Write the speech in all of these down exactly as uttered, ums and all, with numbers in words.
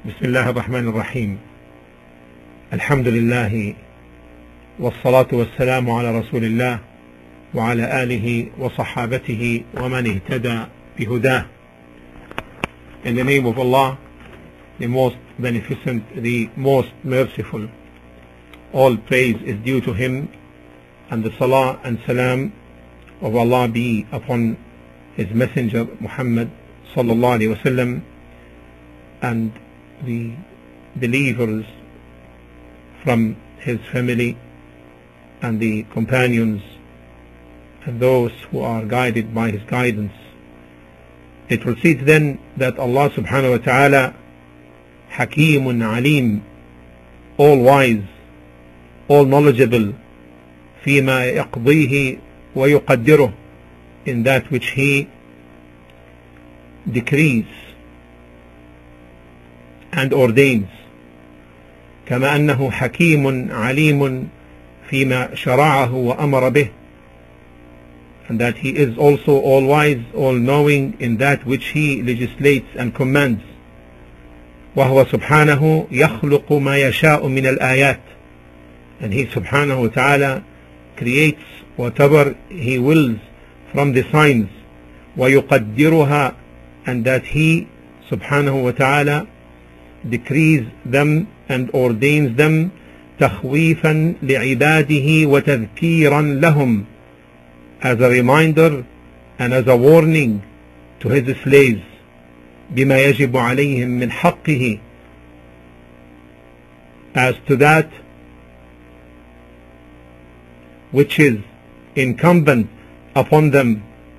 بسم الله الرحمن الرحيم. الحمد لله والصلاة والسلام على رسول الله وعلى آله وصحابته ومن اهتدى بهداه. In the name of Allah, the most beneficent, the most merciful, all praise is due to Him, and the salah and salam of Allah be upon His Messenger Muhammad sallallahu alaihi wasallam and the believers from his family and the companions and those who are guided by his guidance. It proceeds then that Allah subhanahu wa ta'ala, Hakeemun Alim, all wise, all knowledgeable, فيما يقضيه ويقدره, in that which he decrees and ordains. كما أنه حكيم عليم فيما شرعه وأمر به, and that he is also all wise, all knowing in that which he legislates and commands. وهو سبحانه يخلق ما يشاء من الآيات, and he subhanahu wa ta'ala creates whatever he wills from the signs. ويقدرها, and that he subhanahu wa ta'ala decrees them and ordains them تخويفا لعباده وتذكيرا لهم, as a reminder and as a warning to his slaves, بما يجب عليهم من حقه, as to that which is incumbent upon them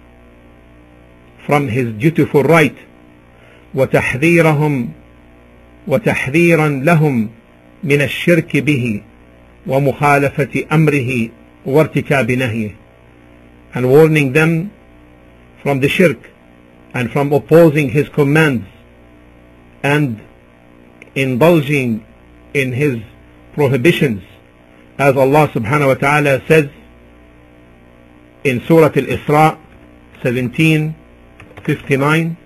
from his dutiful right. وتحذيرهم وتحذيرا لهم من الشرك به ومخالفة أمره وارتكاب نهيه, and warning them from the shirk and from opposing his commands and indulging in his prohibitions, as Allah subhanahu wa ta'ala says in Surah Al-Isra seventeen fifty-nine.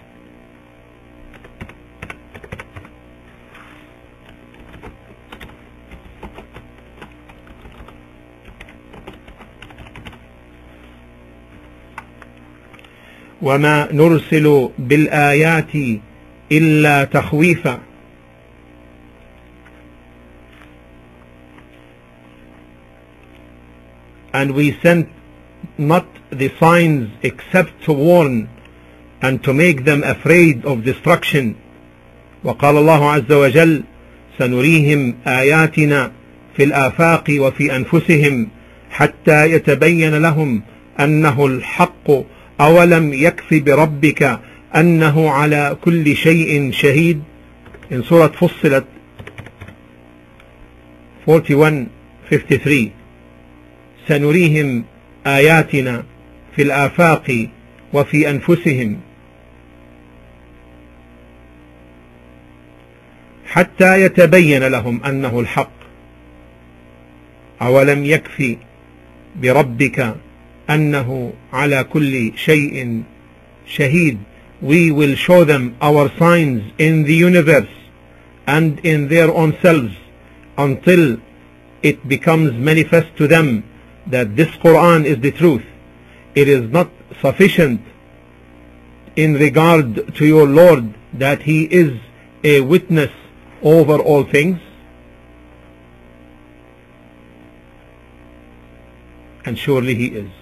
وما نرسل بالآيات إلا تخويفا, and we sent not the signs except to warn and to make them afraid of destruction. وقال الله عز وجل سنريهم آياتنا في الآفاق وفي أنفسهم حتى يتبين لهم أنه الحق أولم يكف بربك أنه على كل شيء شهيد, in Surah Fussilat forty-one fifty-three. سنريهم آياتنا في الآفاق وفي أنفسهم حتى يتبين لهم أنه الحق أولم يكف بربك أنه على كل شيء شهيد. We will show them our signs in the universe and in their own selves until it becomes manifest to them that this Quran is the truth. It is not sufficient in regard to your Lord that he is a witness over all things, and surely he is.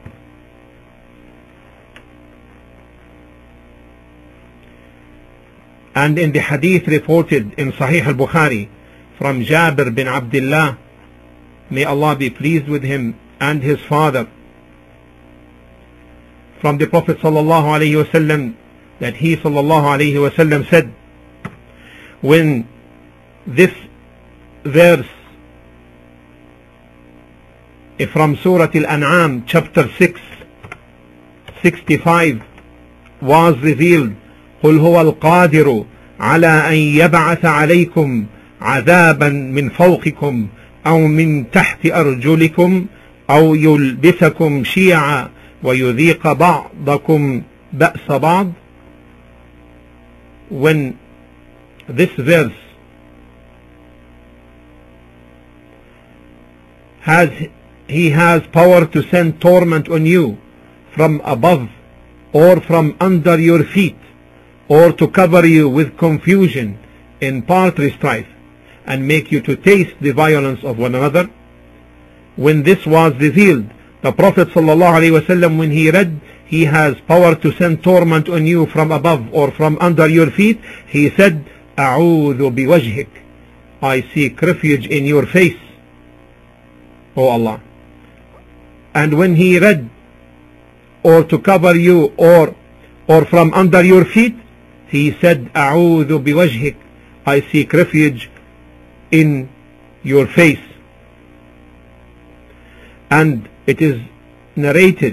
And in the hadith reported in Sahih al-Bukhari from Jabir bin Abdullah, may Allah be pleased with him and his father, from the Prophet sallallahu alaihi wasallam, that he sallallahu alaihi wasallam said, when this verse from Surah Al-An'am chapter six sixty-five was revealed, قل هو القادر على أن يبعث عليكم عذابا من فوقكم أو من تحت أرجلكم أو يلبسكم شيعا ويذيق بعضكم بأس بعض. When this verse has he has power to send torment on you from above or from under your feet, or to cover you with confusion in partly strife, and make you to taste the violence of one another. When this was revealed, the Prophet ﷺ, when he read, he has power to send torment on you from above or from under your feet, he said, أعوذ بوجهك, I seek refuge in your face, O Allah. And when he read, or to cover you, or or from under your feet, he said, أعوذ بوجهك, I seek refuge in your face. And it is narrated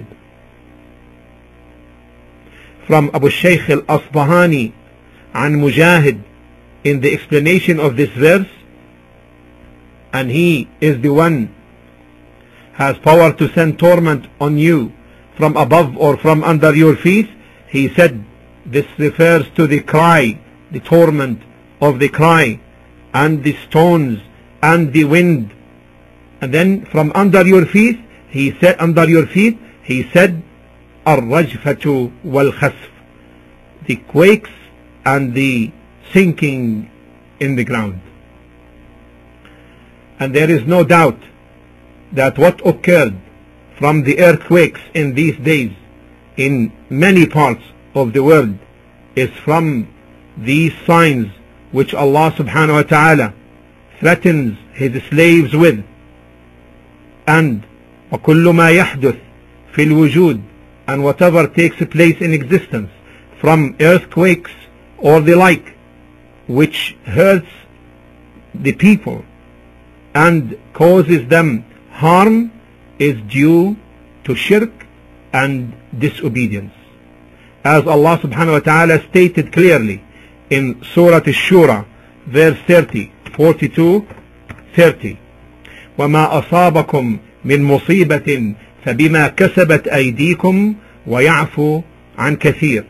from Abu Shaykh al-Asbahani and Mujahid in the explanation of this verse, and he is the one has power to send torment on you from above or from under your feet. He said this refers to the cry, the torment of the cry, and the stones and the wind. And then from under your feet, he said, under your feet, he said, الرجفة والخسف, the quakes and the sinking in the ground. And there is no doubt that what occurred from the earthquakes in these days in many parts of the world is from these signs which Allah subhanahu wa ta'ala threatens his slaves with. And وَكُلُّ مَا يَحْدُثْ فِي الْوُجُودِ, and whatever takes place in existence from earthquakes or the like, which hurts the people and causes them harm, is due to shirk and disobedience. As Allah subhanahu wa ta'ala stated clearly in Surah Ash-Shura, verse thirty, forty-two, thirty, وَمَا أَصَابَكُم مِّن مُّصِيبَةٍ فَبِمَا كَسَبَتْ أَيْدِيكُمْ وَيَعْفُو عَنْ كَثِيرٍ.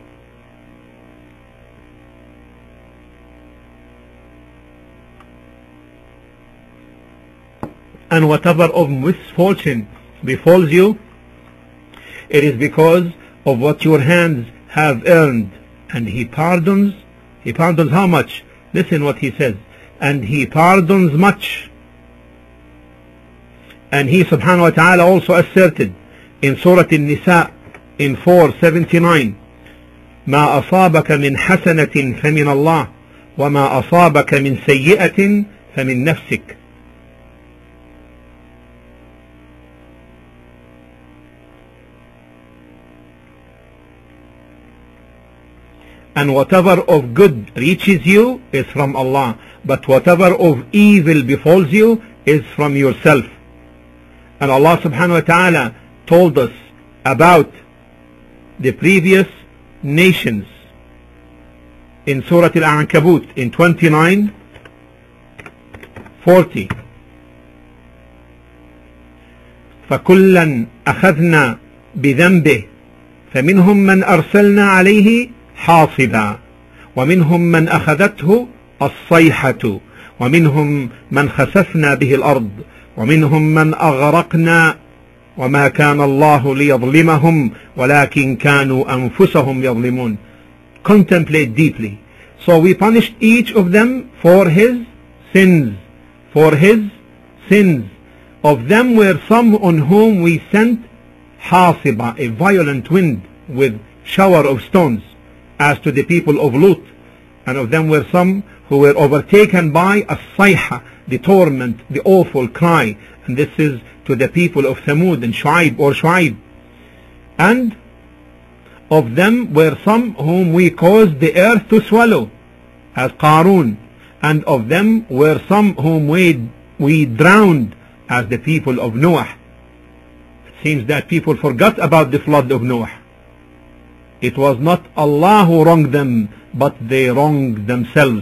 And whatever of misfortune befalls you, it is because of what your hands have earned. And he pardons, he pardons how much? Listen what he says. And he pardons much. And he subhanahu wa ta'ala also asserted in Surah An-Nisa in four seventy-nine, ما أصابك من حسنة فمن الله وما أصابك من سيئة فمن نفسك. And whatever of good reaches you is from Allah, but whatever of evil befalls you is from yourself. And Allah subhanahu wa ta'ala told us about the previous nations in Surah Al-Ankabut in twenty-nine forty. فَكُلًّا أَخَذْنَا بِذَنْبِهِ فَمِنْهُمْ مَنْ أَرْسَلْنَا عَلَيْهِ حاصبا ومنهم من أخذته الصيحة ومنهم من خسفنا به الأرض ومنهم من أغرقنا وما كان الله ليظلمهم ولكن كانوا أنفسهم يظلمون. Contemplate deeply. So we punished each of them for his sins, for his sins. Of them were some on whom we sent حاصبا, a violent wind with shower of stones, as to the people of Lut. And of them were some who were overtaken by a sayha, the torment, the awful cry, and this is to the people of Thamud and Shu'aib or Shu'aib. And of them were some whom we caused the earth to swallow, as Qarun. And of them were some whom we, we drowned, as the people of Noah. It seems that people forgot about the flood of Noah. It was not Allah who wronged them, but they wronged themselves.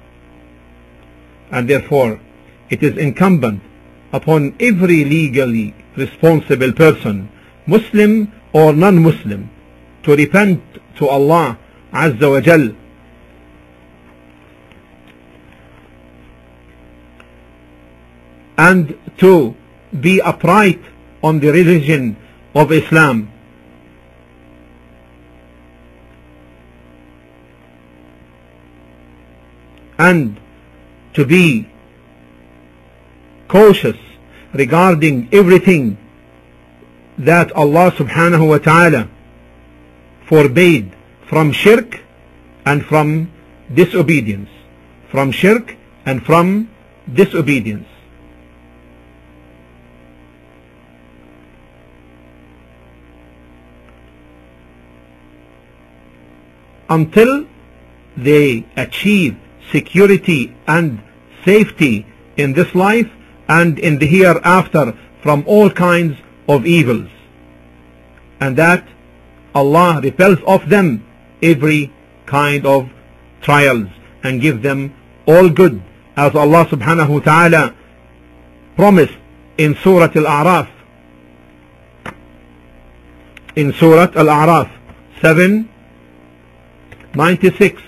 And therefore, it is incumbent upon every legally responsible person, Muslim or non-Muslim, to repent to Allah Azza wa Jal and to be upright on the religion of Islam. And to be cautious regarding everything that Allah subhanahu wa ta'ala forbade from shirk and from disobedience. From shirk and from disobedience. Until they achieve security and safety in this life and in the hereafter from all kinds of evils, and that Allah repels of them every kind of trials and give them all good, as Allah subhanahu wa ta'ala promised in Surah Al-A'raf, in Surah Al-A'raf seven ninety-six.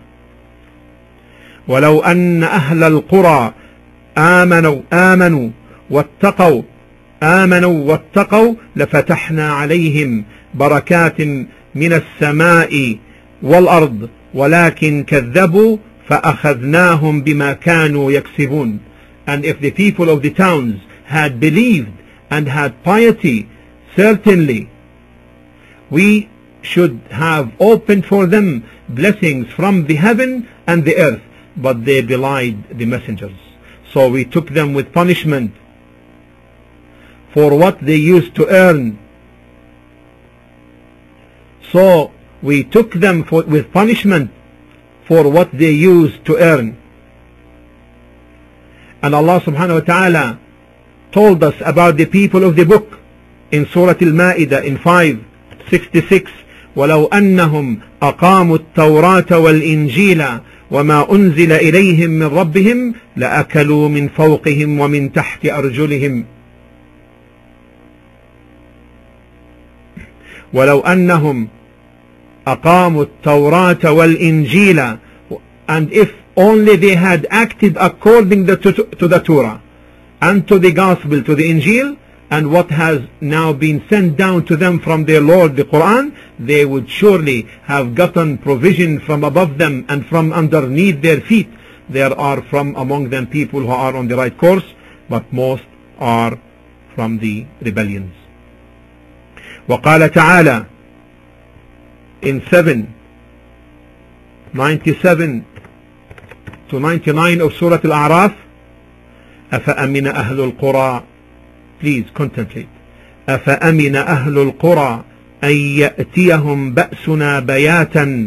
ولو أن أهل القرى آمنوا آمنوا واتقوا آمنوا واتقوا لفتحنا عليهم بركات من السماء والأرض ولكن كذبوا فأخذناهم بما كانوا يكسبون. And if the people of the towns had believed and had piety, certainly we should have opened for them blessings from the heaven and the earth, but they belied the messengers. So we took them with punishment for what they used to earn. So we took them for, with punishment for what they used to earn. And Allah subhanahu wa ta'ala told us about the people of the book in Surah Al-Ma'idah in five sixty-six. ولو أنهم أقاموا التوراة والإنجيل وما أنزل إليهم من ربهم لأكلوا من فوقهم ومن تحت أرجلهم. ولو أنهم أقاموا التوراة والإنجيل, and if only they had acted according to, to the Torah and to the Gospel, to the Injil, and what has now been sent down to them from their Lord, the Quran, they would surely have gotten provision from above them and from underneath their feet. There are from among them people who are on the right course, but most are from the rebellions. وقال تعالى in seven ninety-seven to ninety-nine of Surah Al-A'raf, أفأمن أهل القرى, please contemplate, أفأمن أهل القرى أن يأتيهم بأسنا بياتا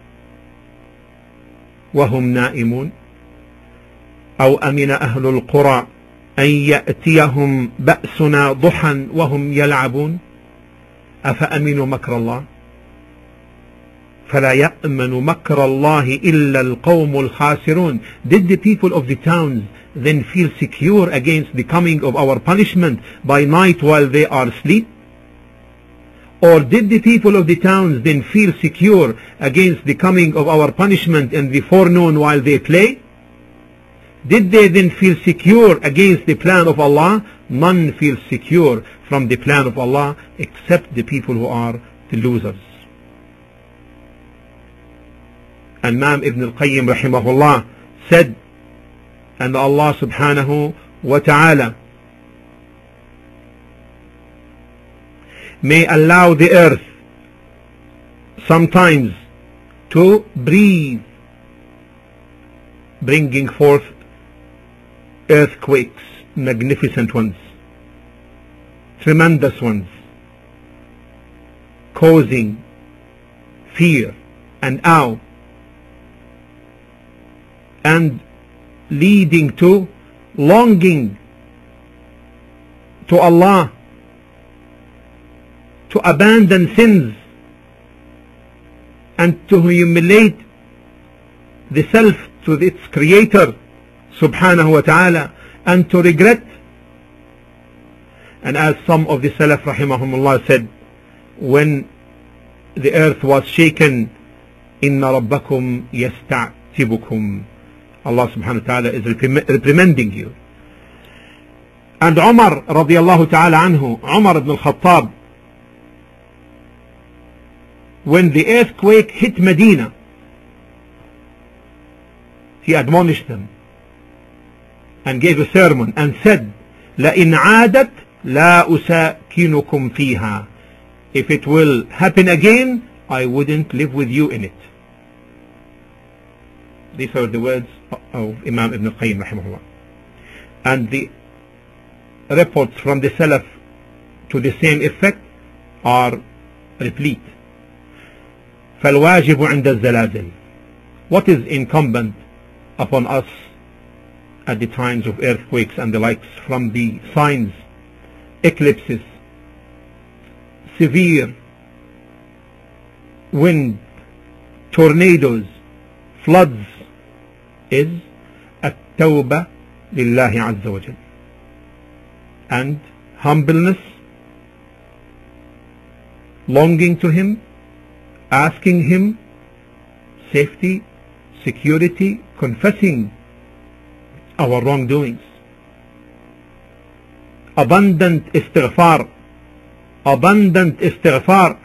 وهم نائمون أو أمن أهل القرى أن يأتيهم بأسنا ضحى وهم يلعبون أفأمنوا مكر الله فلا يأمن مكر الله إلا القوم الخاسرون. Did the people of the towns then feel secure against the coming of our punishment by night while they are asleep? Or did the people of the towns then feel secure against the coming of our punishment in the forenoon while they play? Did they then feel secure against the plan of Allah? None feels secure from the plan of Allah except the people who are the losers. And Imam Ibn al-Qayyim rahimahullah said, and Allah subhanahu wa ta'ala may allow the earth sometimes to breathe, bringing forth earthquakes, magnificent ones, tremendous ones, causing fear and awe, and leading to longing to Allah, to abandon sins and to humiliate the self to its creator subhanahu wa ta'ala, and to regret. And as some of the Salaf rahimahumullah said, when the earth was shaken, inna rabbakum yasta'tibukum, Allah subhanahu wa ta'ala is reprimanding you. And Umar radiallahu ta'ala anhu, Umar ibn al-Khattab, when the earthquake hit Medina, he admonished them and gave a sermon and said, لَإِنْ عَادَتْ لَا أُسَاكِنُكُمْ فِيهَا. If it will happen again, I wouldn't live with you in it. These are the words of Imam Ibn al-Qayyim rahimahullah. And the reports from the Salaf to the same effect are replete. فالواجب عند الزلازل. What is incumbent upon us at the times of earthquakes and the likes, from the signs, eclipses, severe wind, tornadoes, floods, is التوبة لله عز وجل, and humbleness, longing to him, asking him safety, security, confessing our wrongdoings, abundant istighfar, abundant istighfar,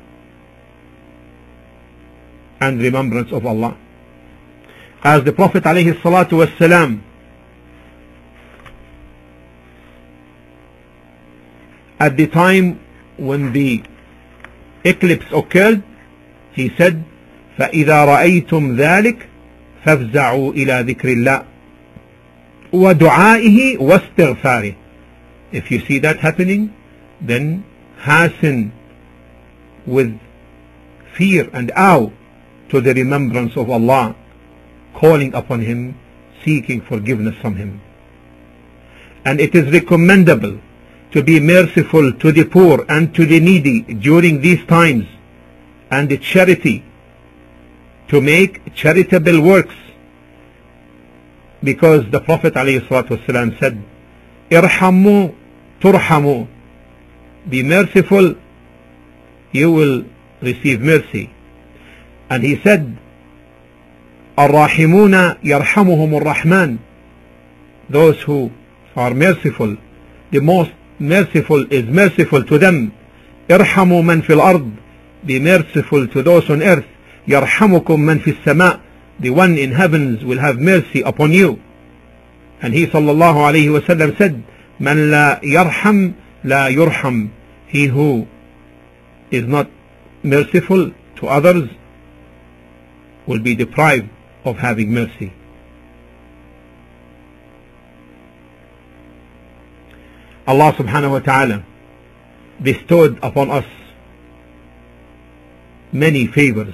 and remembrance of Allah. As the Prophet alayhi salatu wassalam at the time when the eclipse occurred, he said, فَإِذَا رَأَيْتُمْ ذَلِكَ فَافْزَعُوا إِلَى ذِكْرِ اللَّهِ وَدُعَائِهِ وَاسْتِغْفَارِهِ. If you see that happening, then hasten with fear and awe to the remembrance of Allah, calling upon him, seeking forgiveness from him. And it is recommendable to be merciful to the poor and to the needy during these times, and the charity, to make charitable works, because the Prophet ﷺ said, irhamu turhamu, be merciful, you will receive mercy. And he said, الراحمون يرحمهم الرحمن, those who are merciful, the most merciful is merciful to them. ارحموا من في الأرض, be merciful to those on earth. يرحمكم من في السماء, the one in heavens will have mercy upon you. And he sallallahu alayhi wa sallam said, من لا يرحم لا يرحم, he who is not merciful to others will be deprived of having mercy. Allah subhanahu wa ta'ala bestowed upon us many favors,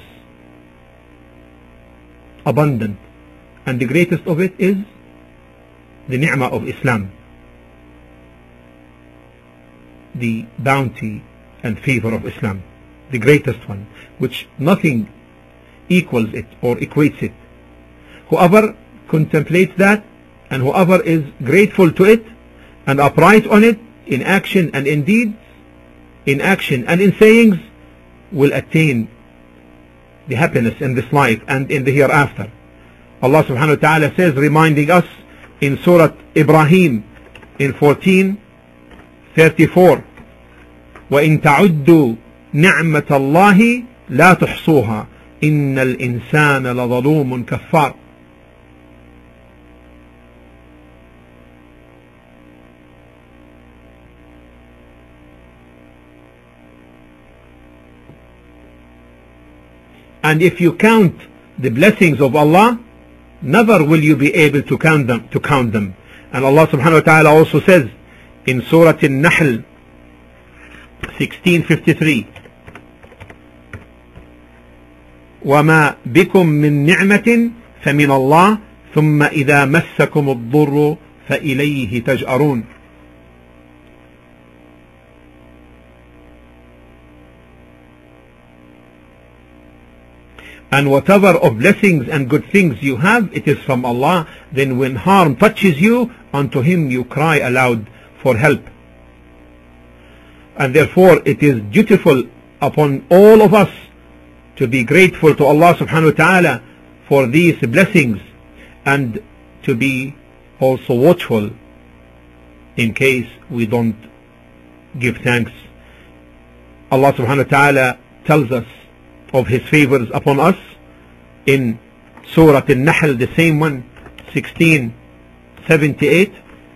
abundant, and the greatest of it is the ni'mah of Islam, the bounty and favor of Islam, the greatest one, which nothing equals it or equates it. Whoever contemplates that, and whoever is grateful to it and upright on it in action and in deeds, in action and in sayings, will attain the happiness in this life and in the hereafter. Allah subhanahu wa ta'ala says, reminding us in Surah Ibrahim in fourteen thirty-four, وَإِن تَعُدُّوا نِعْمَةَ اللَّهِ لَا تُحْصُوهَا إِنَّ الْإِنسَانَ لَظَلُومٌ كَفَّارٌ. And if you count the blessings of Allah, never will you be able to count them. To count them. And Allah subhanahu wa ta'ala also says in Surah An-Nahl sixteen fifty-three, وَمَا بِكُم مِّن نِعْمَةٍ فَمِنَ اللَّهِ ثُمَّ إِذَا مَسَّكُمُ الضُّرُّ فَإِلَيْهِ تَجْأَرُونَ. And whatever of blessings and good things you have, it is from Allah. Then when harm touches you, unto him you cry aloud for help. And therefore it is dutiful upon all of us to be grateful to Allah subhanahu wa ta'ala for these blessings, and to be also watchful in case we don't give thanks. Allah subhanahu wa ta'ala tells us of his favors upon us in Surah An-Nahl, the same one, sixteen seventy-eight.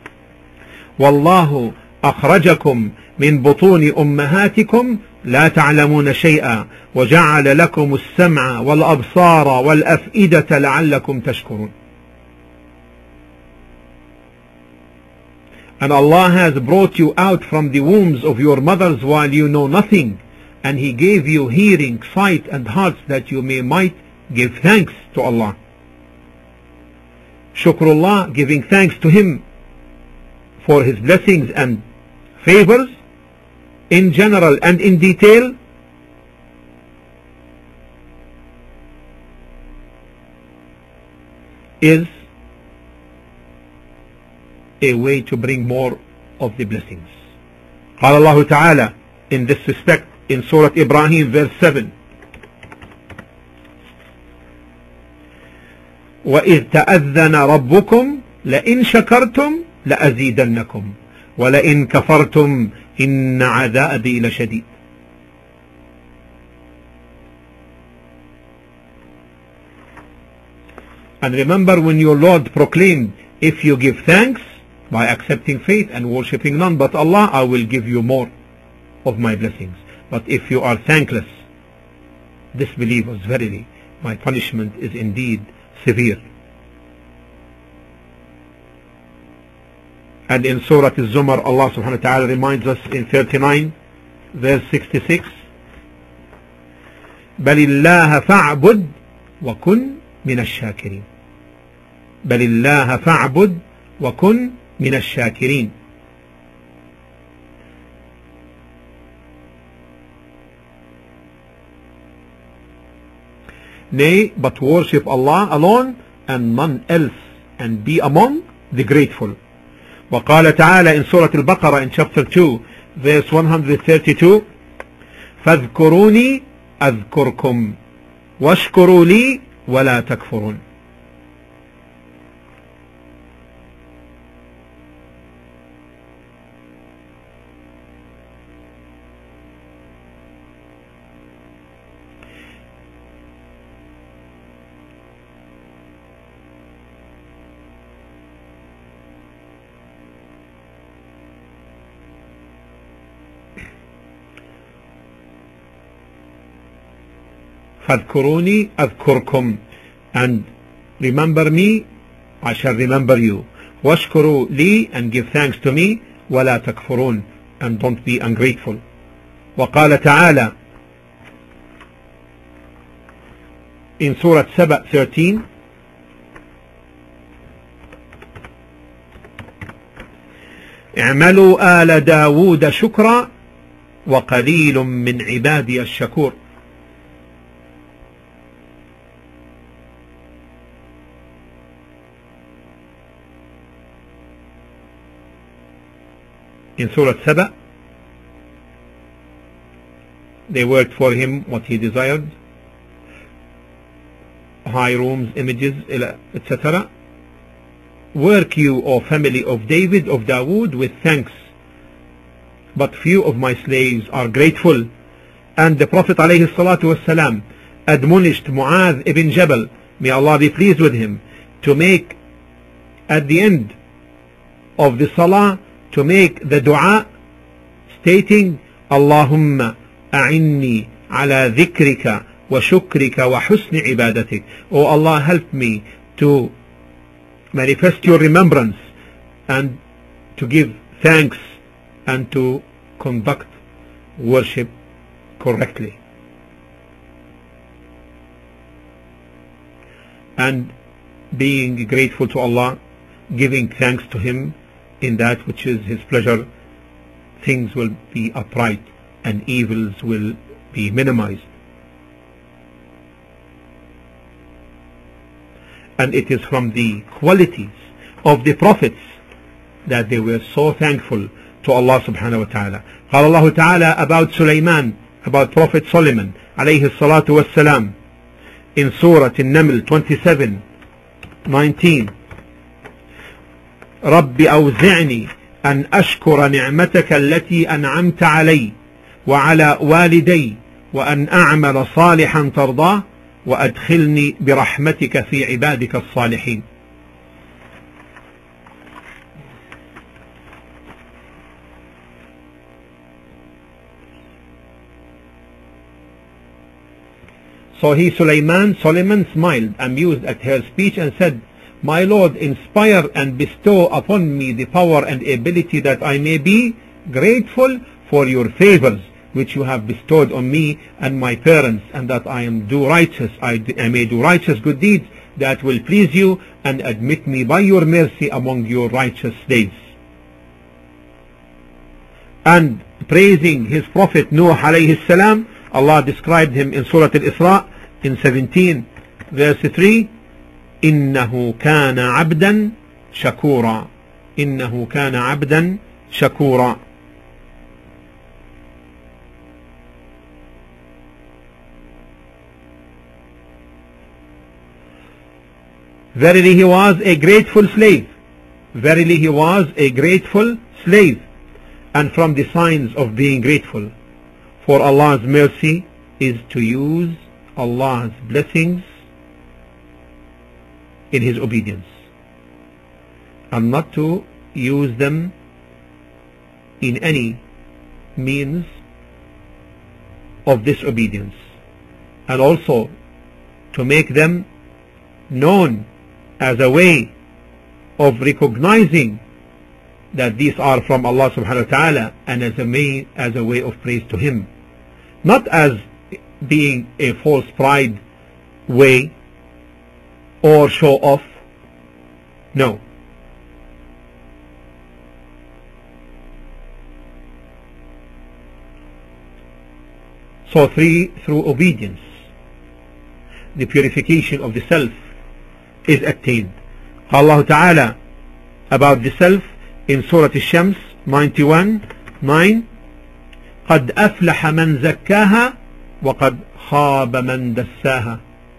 والله أخرجكم من بطون أمهاتكم لا تعلمون شيئا وجعل لكم السمع والأبصار والأفئدة لعلكم تشكرون. And Allah has brought you out from the wombs of your mothers while you know nothing, and He gave you hearing, sight and hearts that you may might give thanks to Allah. Shukrullah, giving thanks to Him for His blessings and favors in general and in detail, is a way to bring more of the blessings. قال الله تعالى in this respect in Surah Ibrahim verse seven, وَإِذْ تَأَذَّنَ رَبُّكُمْ لَإِنْ شَكَرْتُمْ لَأَزِيدَنَّكُمْ وَلَإِنْ كَفَرْتُمْ إِنَّ عَذَابِي لَشَدِيدٌ. And remember when your Lord proclaimed, if you give thanks by accepting faith and worshipping none but Allah, I will give you more of my blessings. But if you are thankless, disbelievers, verily my punishment is indeed severe. And in Surah Al-Zumar, Allah subhanahu wa ta'ala reminds us in thirty-nine verse sixty-six, بل الله فاعبد وكن من الشاكرين. بل الله فاعبد وكن من الشاكرين. Nay, but worship Allah alone and none else, and be among the grateful. وقال تعالى in Surah Al-Baqarah in chapter two verse one hundred thirty-two, فاذكروني أذكركم واشكروا لي ولا تكفرون. فاذكروني أذكركم, and remember me, I shall remember you. واشكروا لي, and give thanks to me. ولا تكفرون, and don't be ungrateful. وقال تعالى in Surah Saba thirteen, اعملوا آل داود شكرا وقليل من عبادي الشكور. In Surah Saba, they worked for him what he desired, high rooms, images, et cetera. Work you, O family of David, of Dawood, with thanks, but few of my slaves are grateful. And the Prophet ﷺ admonished Mu'adh ibn Jabal, may Allah be pleased with him, to make at the end of the Salah, to make the dua stating, Allahumma a'inni ala dhikrika wa shukrika wa husni ibadatik. O Allah, help me to manifest your remembrance and to give thanks and to conduct worship correctly. And being grateful to Allah, giving thanks to Him in that which is His pleasure, things will be upright and evils will be minimized. And it is from the qualities of the prophets that they were so thankful to Allah subhanahu wa ta'ala. قال الله ta'ala about Sulaiman, about Prophet Solomon alayhi salatu wassalam, in Surah An-Naml twenty-seven nineteen, رب أوزعني أن أشكر نعمتك التي أنعمت علي وعلى والدي وأن أعمل صالحا ترضاه وأدخلني برحمتك في عبادك الصالحين. So he, Sulaiman, Solomon smiled, amused at her speech, and said, My Lord, inspire and bestow upon me the power and ability that I may be grateful for your favors which you have bestowed on me and my parents, and that I am do righteous, I, I may do righteous good deeds that will please you, and admit me by your mercy among your righteous slaves. And praising his prophet Nuh alayhi salam, Allah described him in Surah Al-Isra in seventeen verse three, إنه كان عبدا شكورا إنه كان عبدا شكورا. Verily he was a grateful slave. Verily he was a grateful slave. And from the signs of being grateful for Allah's mercy is to use Allah's blessings in his obedience, and not to use them in any means of disobedience, and also to make them known as a way of recognizing that these are from Allah subhanahu wa ta'ala, and as a, may, as a way of praise to him, not as being a false pride way or show off. No. So three, through obedience, the purification of the self is attained. Allah Ta'ala about the self in Surah Al-Shams ninety-one nine, قد أفلح من زكاها وقد خاب من دساها.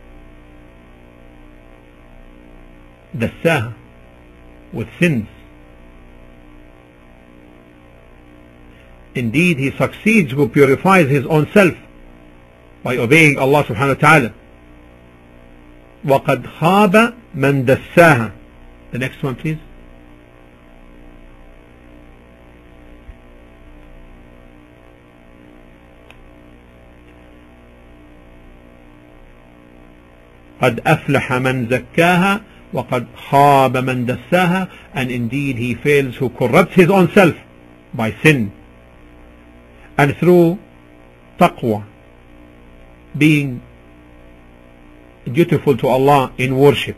دساها with sins. Indeed, he succeeds who purifies his own self by obeying Allah subhanahu wa ta'ala. وقد خاب من دساها. The next one please. قد أفلح من زكاها وقد خاب من دساها. And indeed he fails who corrupts his own self by sin. And through taqwa, being dutiful to Allah in worship,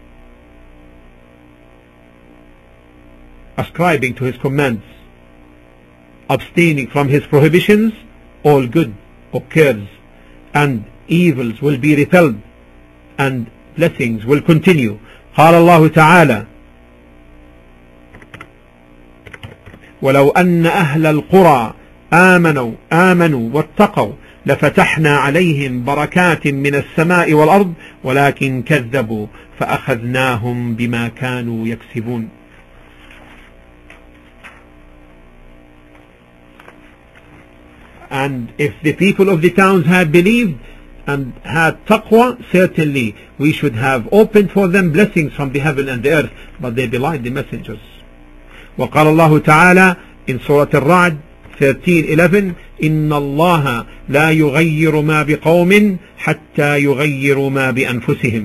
ascribing to his commands, abstaining from his prohibitions, all good occurs and evils will be repelled and blessings will continue. قال الله تعالى ولو أن أهل القرى آمنوا آمنوا واتقوا لفتحنا عليهم بركات من السماء والأرض ولكن كذبوا فأخذناهم بما كانوا يكسبون. And if the people of the towns had believed and had taqwa, certainly we should have opened for them blessings from the heaven and the earth, but they belied the messengers. وقال الله تعالى in Surah Al-Ra'd thirteen eleven إن الله لا يغير ما بقوم حتى يغيروا ما بأنفسهم.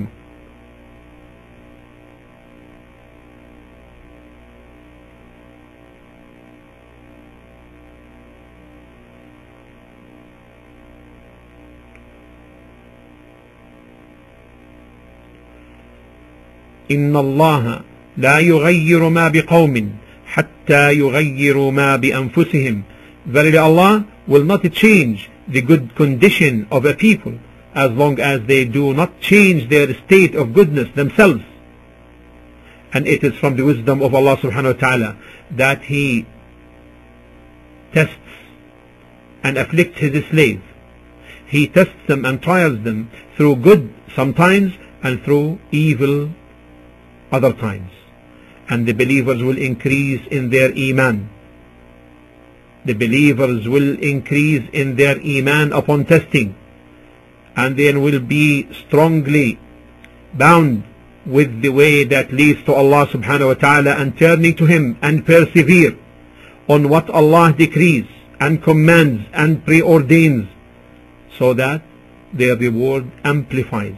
إن الله لا يغير ما بقوم حتى يغيروا ما بأنفسهم. Verily Allah will not change the good condition of a people as long as they do not change their state of goodness themselves. And it is from the wisdom of Allah subhanahu wa ta'ala that he tests and afflicts his slave. He tests them and trials them through good sometimes and through evil other times. and the believers will increase in their iman. The believers will increase in their iman upon testing, and they will be strongly bound with the way that leads to Allah subhanahu wa ta'ala, and turning to Him and persevere on what Allah decrees and commands and preordains, so that their reward amplifies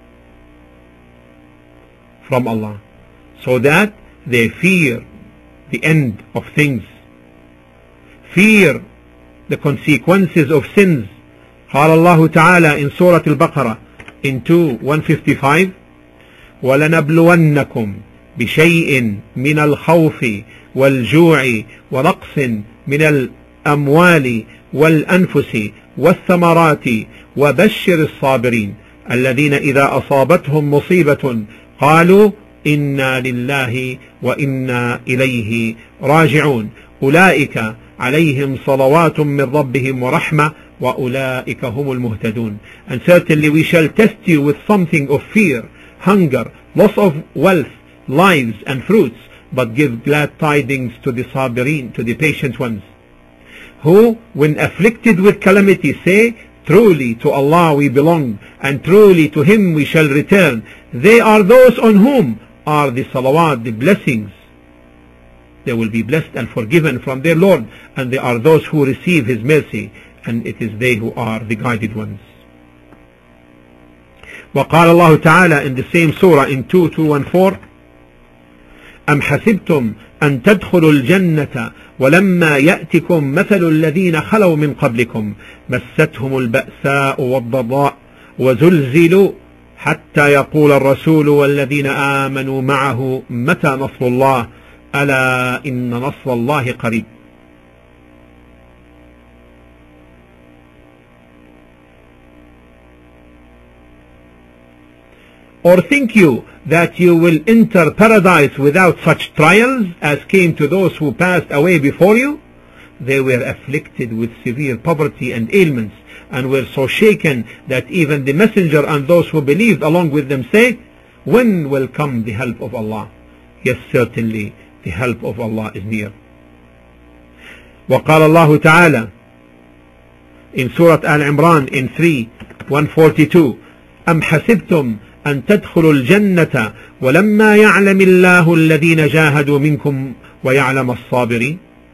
from Allah, so that they fear the end of things, fear the consequences of sins. قال الله تعالى in Surah Al-Baqarah in two one fifty-five, وَلَنَبْلُوَنَّكُمْ بِشَيْءٍ مِنَ الْخَوْفِ وَالْجُوعِ وَنَقْصٍ مِنَ الْأَمْوَالِ وَالْأَنفُسِ وَالثَّمَرَاتِ وَبَشِّرِ الصَّابِرِينَ الَّذِينَ إِذَا أَصَابَتْهُمْ مُصِيبَةٌ قالوا إنا لله وإنا إليه راجعون أولئك عليهم صلوات من ربهم ورحمة وأولئك هم المهتدون. And certainly we shall test you with something of fear, hunger, loss of wealth, lives and fruits, but give glad tidings to the sabirin, to the patient ones, who when afflicted with calamity say, truly to Allah we belong, and truly to Him we shall return. They are those on whom are the salawat, the blessings. They will be blessed and forgiven from their Lord, and they are those who receive His mercy, and it is they who are the guided ones. وقال الله تعالى in the same surah in two two one four, أم حسبتم أن تدخلوا الجنة ولما يأتكم مثل الذين خلوا من قبلكم مستهم البأساء والضراء وزلزلوا حتى يقول الرسول والذين آمنوا معه متى نصر الله ألا إن نصر الله قريب. Or think you that you will enter paradise without such trials as came to those who passed away before you? They were afflicted with severe poverty and ailments, and were so shaken that even the messenger and those who believed along with them say, when will come the help of Allah? Yes, certainly the help of Allah is near. وقال الله تعالى in Surah Al-Imran in three one forty-two, أم حسبتم أن تدخلوا الجنة ولما يعلم الله الذين جاهدوا منكم ويعلم الصابرين.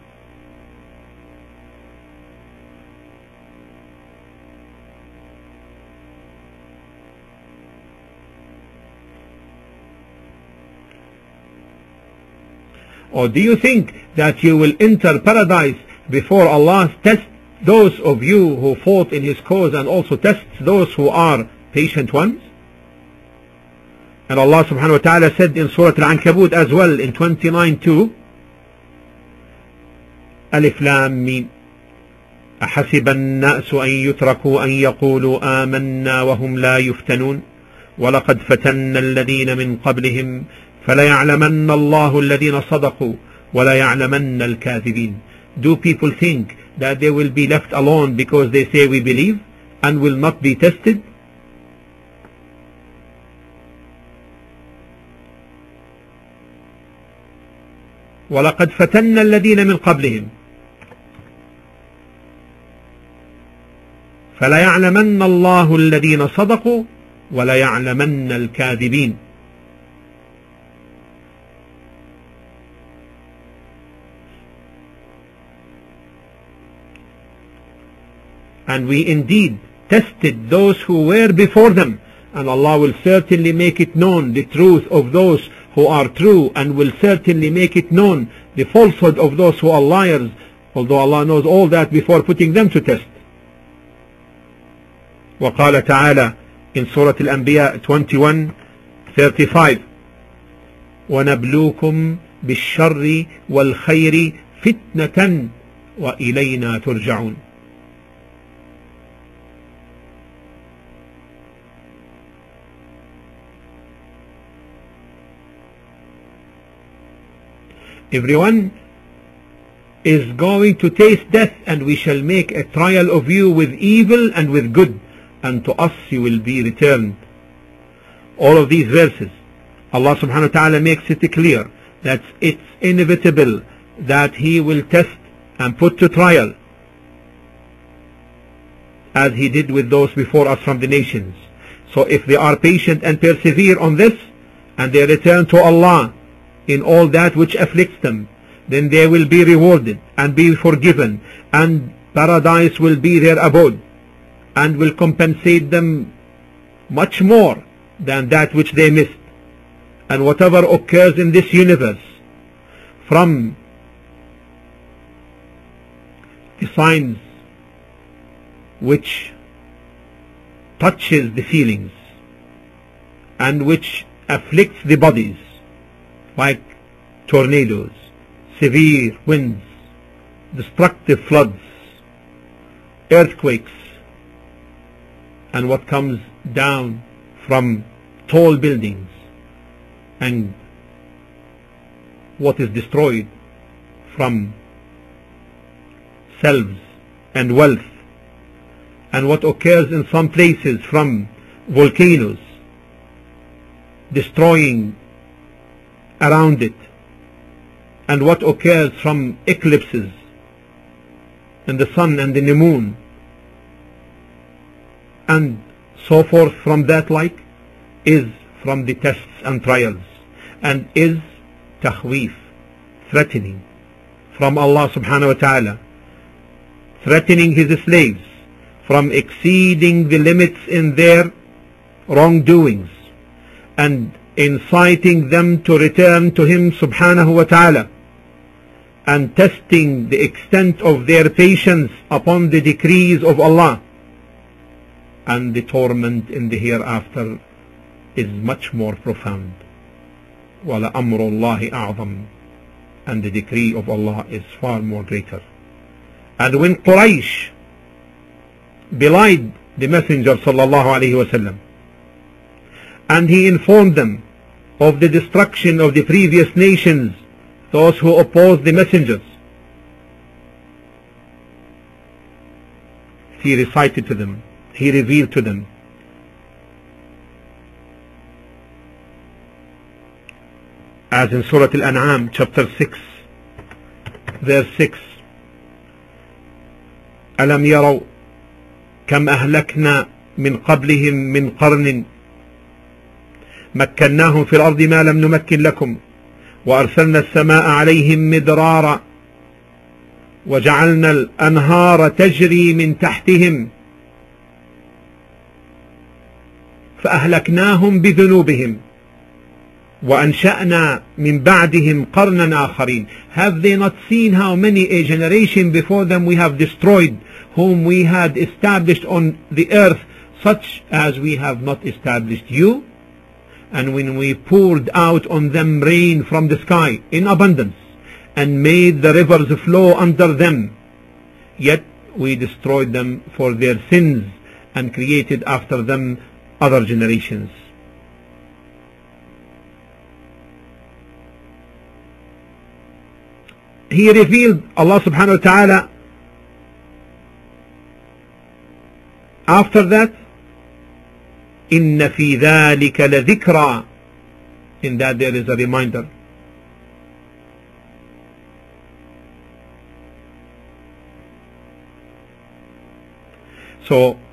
Or do you think that you will enter paradise before Allah tests those of you who fought in His cause, and also tests those who are patient ones? And Allah subhanahu wa ta'ala said in Surah Al-Ankabut as well in twenty-nine two, ألف لام ميم أحسب الناس أن يتركوا أن يقولوا آمنا وهم لا يفتنون ولقد فتنا الذين من قبلهم فليعلمن الله الذين صدقوا وليعلمن الكاذبين. Do people think that they will be left alone because they say we believe and will not be tested? ولقد فتنا الذين من قبلهم فليعلمن الله الذين صدقوا وليعلمن الكاذبين. And we indeed tested those who were before them, and Allah will certainly make it known the truth of those who are true, and will certainly make it known the falsehood of those who are liars, although Allah knows all that before putting them to test. وقال تعالى in Surah Al-Anbiya twenty-one thirty-five, وَنَبْلُوكُمْ بِالشَّرِّ وَالْخَيْرِ فِتْنَةً وَإِلَيْنَا تُرْجَعُونَ. Everyone is going to taste death, and we shall make a trial of you with evil and with good, and to us you will be returned. All of these verses, Allah subhanahu wa ta'ala makes it clear that it's inevitable that he will test and put to trial, as he did with those before us from the nations. So if they are patient and persevere on this, and they return to Allah in all that which afflicts them, then they will be rewarded and be forgiven, and paradise will be their abode, and will compensate them much more than that which they missed. And whatever occurs in this universe, from the signs which touches the feelings and which afflicts the bodies, like tornadoes, severe winds, destructive floods, earthquakes, and what comes down from tall buildings, and what is destroyed from selves and wealth, and what occurs in some places from volcanoes destroying around it, and what occurs from eclipses in the sun and in the moon, and so forth from that like, is from the tests and trials, and is takhweef, threatening from Allah subhanahu wa ta'ala, threatening his slaves from exceeding the limits in their wrongdoings, and inciting them to return to him subhanahu wa ta'ala, and testing the extent of their patience upon the decrees of Allah. And the torment in the hereafter is much more profound. وَلَأَمْرُ اللَّهِ أَعْظَمُ, and the decree of Allah is far more greater. And when Quraysh belied the Messenger sallallahu alayhi wa sallam, and he informed them of the destruction of the previous nations, those who opposed the messengers, he recited to them, he revealed to them as in Surah Al-An'am chapter six verse six, أَلَمْ يَرَوْا كَمْ أَهْلَكْنَا مِنْ قَبْلِهِمْ مِنْ قَرْنٍ مكناهم في الأرض ما لم نمكن لكم وأرسلنا السماء عليهم مدرارا وجعلنا الأنهار تجري من تحتهم فأهلكناهم بذنوبهم وأنشأنا من بعدهم قرنا آخرين. Have they not seen how many a generation before them we have destroyed, whom we had established on the earth, such as we have not established you? And when we poured out on them rain from the sky in abundance, and made the rivers flow under them, yet we destroyed them for their sins, and created after them other generations. He revealed, Allah subhanahu wa ta'ala, after that, إِنَّ فِي ذَلِكَ لَذِكْرًا, in that there is a reminder. So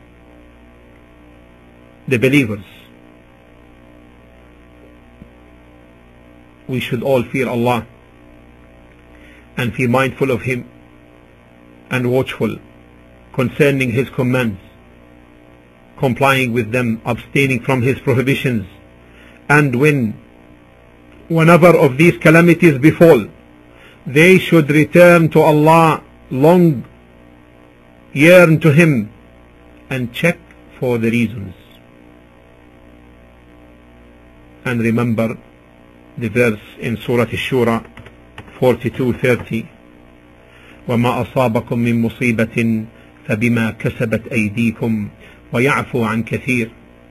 the believers, we should all fear Allah and be mindful of Him and watchful concerning His commands, complying with them, abstaining from His prohibitions. And when whenever of these calamities befall, they should return to Allah, long yearn to Him, and check for the reasons. And remember the verse in Surah Ash-Shura forty-two thirty, وَمَا أَصَابَكُم مِّن مُّصِيبَةٍ فَبِمَا كَسَبَتْ أَيْدِيكُمْ وَيَعْفُو عَن كَثِيرٍ.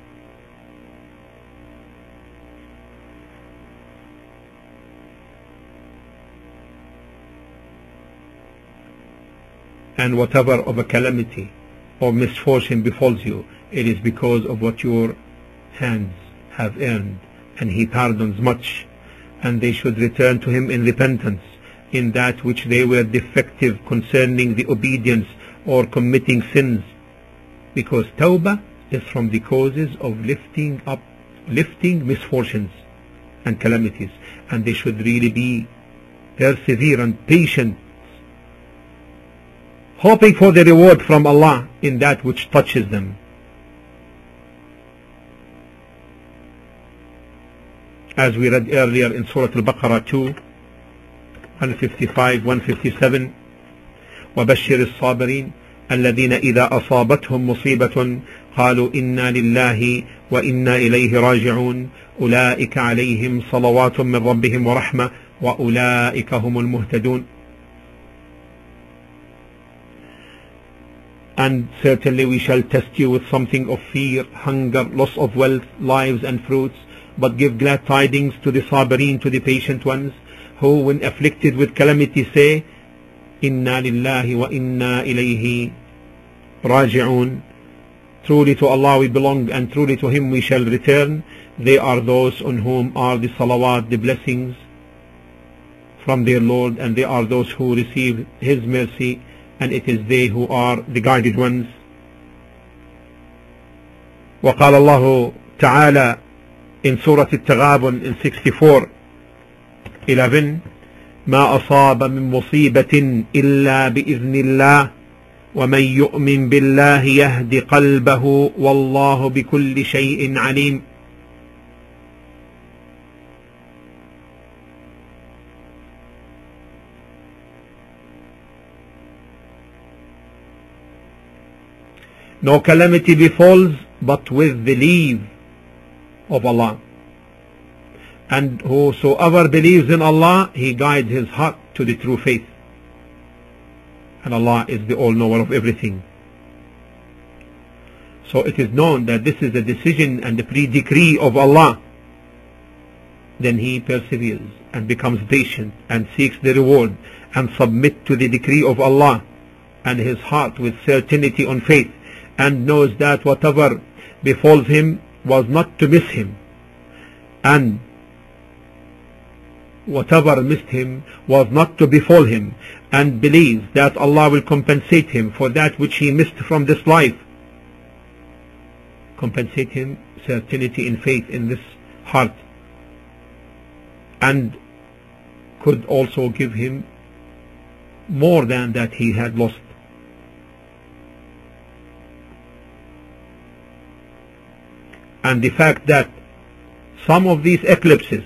And whatever of a calamity or misfortune befalls you, it is because of what your hands have earned, and He pardons much. and they should return to him in repentance in that which they were defective concerning the obedience or committing sins, because tawbah is from the causes of lifting up, lifting misfortunes and calamities, and they should really be perseverant, patient, hoping for the reward from Allah in that which touches them. As we read earlier in Surah Al-Baqarah two, one fifty-five, one fifty-seven, وَبَشِّرِ الصَّابِرِينَ الَّذِينَ إِذَا أَصَابَتْهُمْ مُصِيبَةٌ قَالُوا إِنَّا لِلَّهِ وَإِنَّا إِلَيْهِ رَاجِعُونَ أُولَئِكَ عَلَيْهِمْ صَلَوَاتٌ مِّن رَّبِّهِمْ وَرَحْمَةٌ وَأُولَئِكَ هُمُ الْمُهْتَدُونَ. And certainly we shall test you with something of fear, hunger, loss of wealth, lives and fruits, but give glad tidings to the sabirin, to the patient ones, who when afflicted with calamity say, Inna lillahi wa inna ilayhi raji'un. Truly to Allah we belong and truly to Him we shall return. They are those on whom are the salawat, the blessings from their Lord, and they are those who receive His mercy, and it is they who are the guided ones. وقال الله تعالى in Surah Al-Taghabun in sixty-four, eleven, ما أصاب من مصيبة إلا بإذن الله ومن يؤمن بالله يهد قلبه والله بكل شيء عليم. No calamity befalls but with the leave of Allah, and whosoever believes in Allah, he guides his heart to the true faith, and Allah is the all-knower of everything. So it is known that this is a decision and a pre-decree of Allah. Then he perseveres and becomes patient and seeks the reward and submit to the decree of Allah, and his heart with certainty on faith, and knows that whatever befalls him was not to miss him, and whatever missed him was not to befall him, and believes that Allah will compensate him for that which he missed from this life. Compensate him, certainty in faith in this heart, and could also give him more than that he had lost. And the fact that some of these eclipses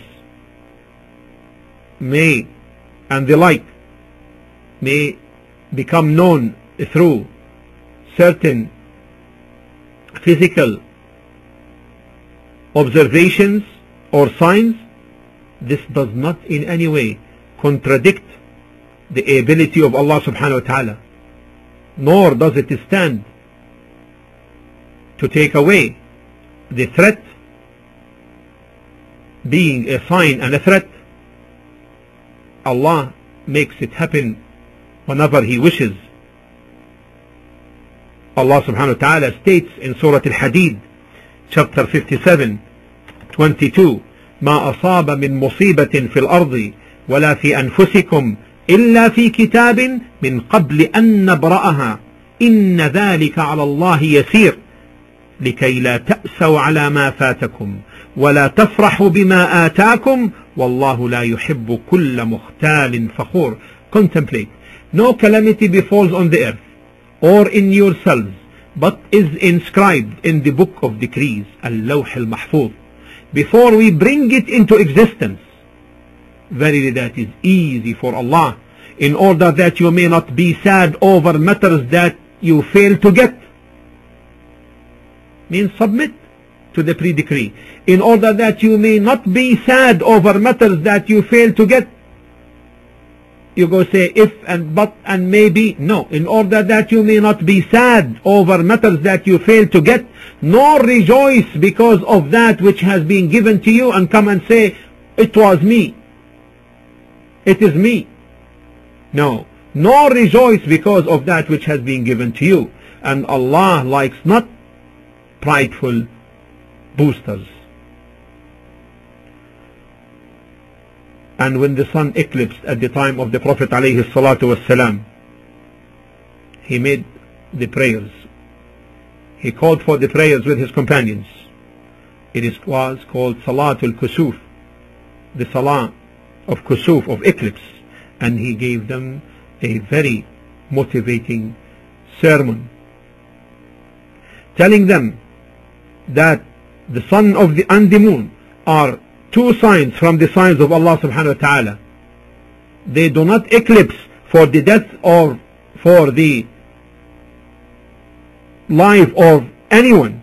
may and the like may become known through certain physical observations or signs, this does not in any way contradict the ability of Allah subhanahu wa ta'ala, nor does it stand to take away the threat being a sign and a threat. Allah makes it happen whenever He wishes. Allah subhanahu wa ta'ala states in Surah Al-Hadid chapter fifty-seven, twenty-two, ما أصاب من مصيبة في الأرض ولا في أنفسكم إلا في كتاب من قبل أن نبرأها إن ذلك على الله يسير لكي لا تأسوا على ما فاتكم ولا تفرحوا بما آتاكم والله لا يحب كل مختال فخور. Contemplate. No calamity befalls on the earth or in yourselves, but is inscribed in the book of decrees, Al-Lawh Al-Mahfuz, before we bring it into existence. Verily that is easy for Allah, in order that you may not be sad over matters that you fail to get. Means submit to the pre-decree, in order that you may not be sad over matters that you fail to get. You go say if and but and maybe. No, in order that you may not be sad over matters that you fail to get, nor rejoice because of that which has been given to you and come and say it was me, it is me. No, nor rejoice because of that which has been given to you. And Allah likes not prideful boosters. And when the sun eclipsed at the time of the Prophet alayhi salatu wassalam, he made the prayers. He called for the prayers with his companions. It is, was called Salatul Kusuf, the Salah of Kusuf, of eclipse. And he gave them a very motivating sermon, telling them that the sun of the and the moon are two signs from the signs of Allah subhanahu wa ta'ala. They do not eclipse for the death or for the life of anyone,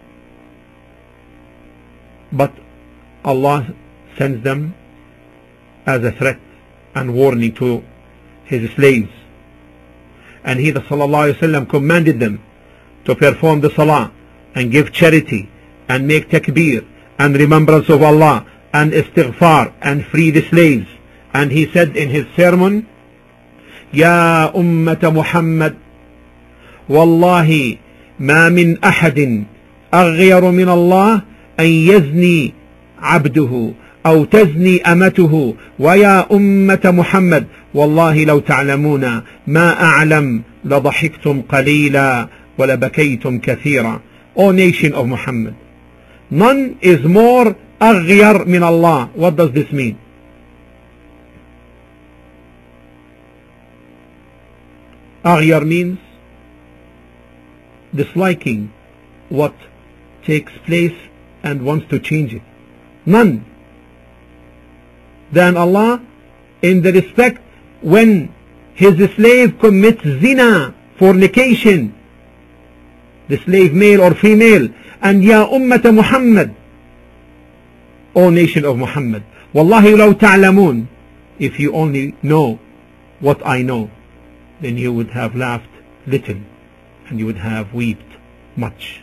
but Allah sends them as a threat and warning to his slaves. And he, the sallallahu alaihi wasallam, commanded them to perform the salah and give charity and make takbir and remembrance of Allah and istighfar and free the slaves. And he said in his sermon, Ya ummata Muhammad, Wallahi ma min ahadin aghyaru min Allah an yazni abduhu أو تزني أمته ويا أمة محمد والله لو تعلمون ما أعلم لضحكتم قليلا ولبكيتم كثيرا. O nation of Muhammad, none is more أغير من Allah. What does this mean? أغير means disliking what takes place and wants to change it. None than Allah in the respect when his slave commits zina, fornication, the slave male or female. And Ya ummata Muhammad, O nation of Muhammad, Wallahi law ta'lamun, if you only know what I know, then you would have laughed little and you would have wept much.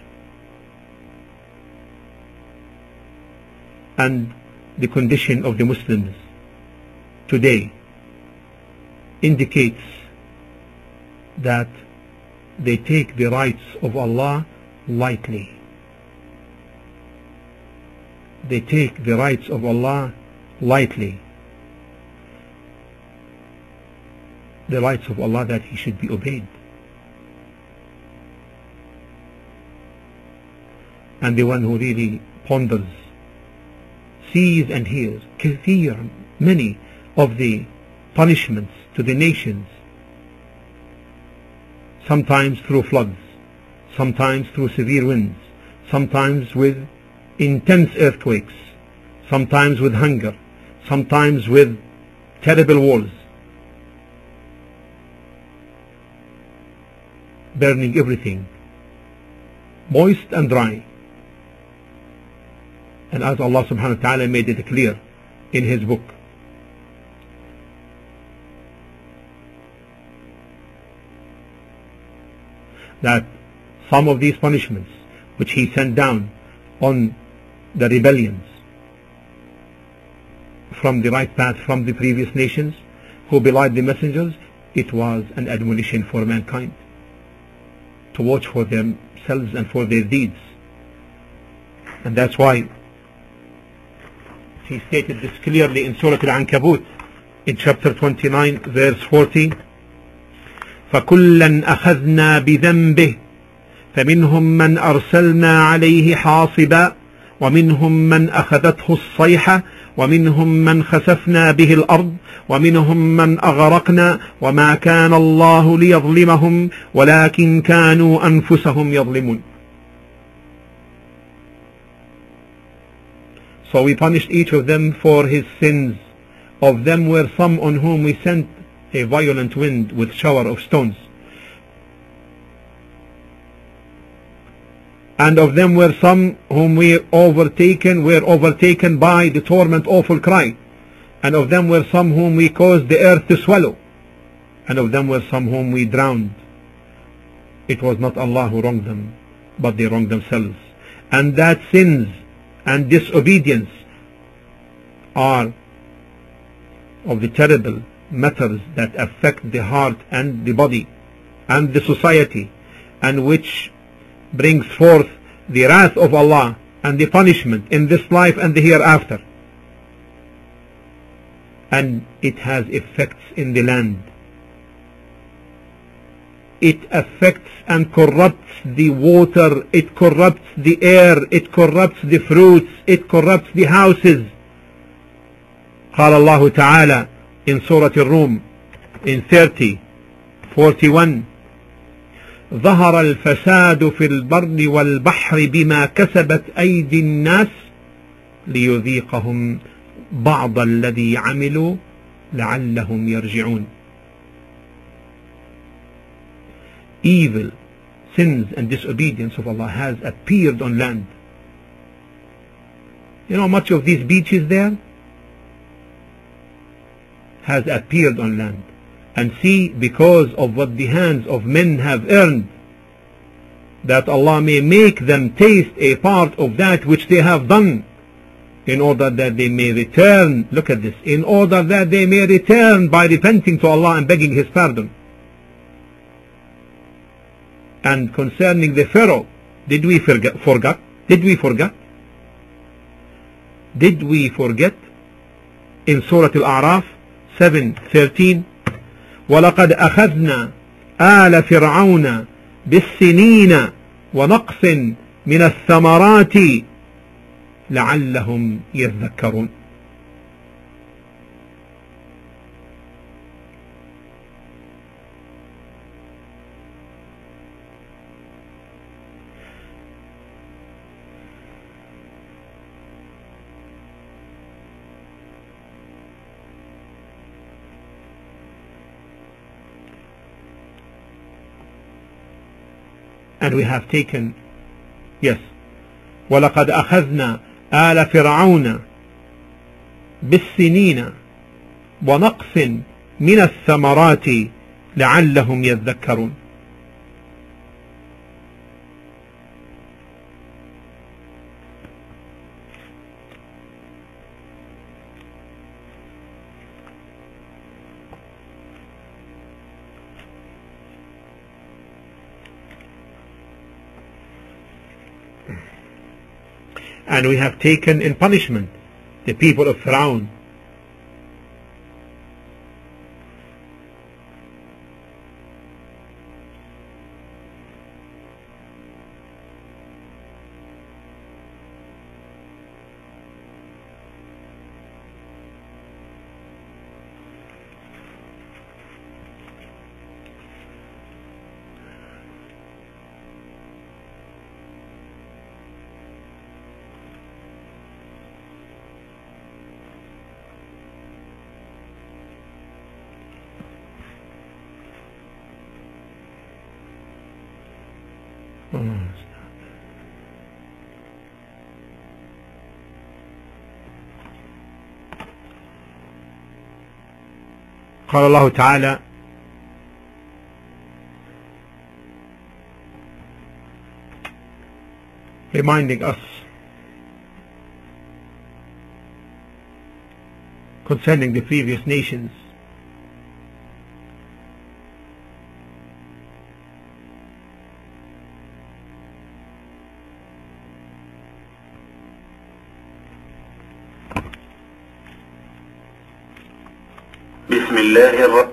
And the condition of the Muslims today indicates that they take the rights of Allah lightly. They take the rights of Allah lightly. The rights of Allah that He should be obeyed. And the one who really ponders, sees and hears kathir, many of the punishments to the nations, sometimes through floods, sometimes through severe winds, sometimes with intense earthquakes, sometimes with hunger, sometimes with terrible wars, burning everything, moist and dry. And as Allah subhanahu wa ta'ala made it clear in His book, that some of these punishments which He sent down on the rebellions from the right path from the previous nations who belied the messengers, it was an admonition for mankind to watch for themselves and for their deeds. And that's why He stated this clearly in Surah Al-Ankabut in chapter twenty-nine verse forty, فَكُلًّا أَخَذْنَا بِذَنْبِهِ فَمِنْهُمْ مَنْ أَرْسَلْنَا عَلَيْهِ حَاصِبًا وَمِنْهُمْ مَنْ أَخَذَتْهُ الصَّيْحَةُ وَمِنْهُمْ مَنْ خَسَفْنَا بِهِ الْأَرْضَ وَمِنْهُمْ مَنْ أَغْرَقْنَا وَمَا كَانَ اللَّهُ لِيَظْلِمَهُمْ وَلَكِنْ كَانُوا أَنفُسَهُمْ يَظْلِمُونَ. So we punished each of them for his sins. Of them were some on whom we sent a violent wind with shower of stones. And of them were some whom we overtaken, were overtaken by the torment awful cry. And of them were some whom we caused the earth to swallow. And of them were some whom we drowned. It was not Allah who wronged them, but they wronged themselves. And that sins and disobedience are of the terrible matters that affect the heart and the body and the society, and which brings forth the wrath of Allah and the punishment in this life and the hereafter. and it has effects in the land. It affects and corrupts the water, it corrupts the air, it corrupts the fruits, it corrupts the houses. قال الله تعالى in Surah Al-Rum in thirty forty-one ظهر الفساد في البر والبحر بما كسبت أيدي الناس ليذيقهم بعض الذي عملوا لعلهم يرجعون. Evil, sins and disobedience of Allah has appeared on land. You know much of these beaches there has appeared on land. And see, because of what the hands of men have earned, that Allah may make them taste a part of that which they have done, in order that they may return, look at this, in order that they may return by repenting to Allah and begging His pardon. And concerning the Pharaoh, did we forget? forget? Did we forget? Did we forget? In Surah Al-A'raf seven thirteen, وَلَقَدْ أَخَذْنَا آلَ فِرْعَوْنَ بِالسِّنِينَ وَنَقْصٍ مِنَ الثَّمَرَاتِ لَعَلَّهُمْ يَذَّكَّرُونَ. And we have taken, yes, وَلَقَدْ أَخَذْنَا آلَ فِرْعَوْنَ بِالسِّنِينَ وَنَقْصٍ مِنَ الثَّمَرَاتِ لَعَلَّهُمْ يَذَّكَّرُونَ. And we have taken in punishment the people of Pharaoh. قال الله تعالى reminding us concerning the previous nations. بسم الله الرحمن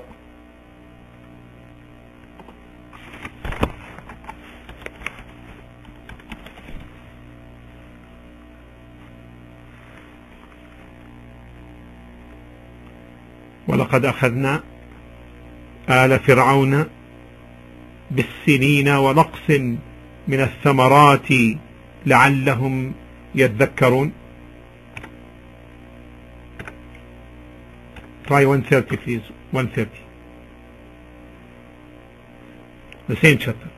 ولقد أخذنا آل فرعون بالسنين ونقص من الثمرات لعلهم يذكرون. Try one thirty please, one thirty. The same chapter.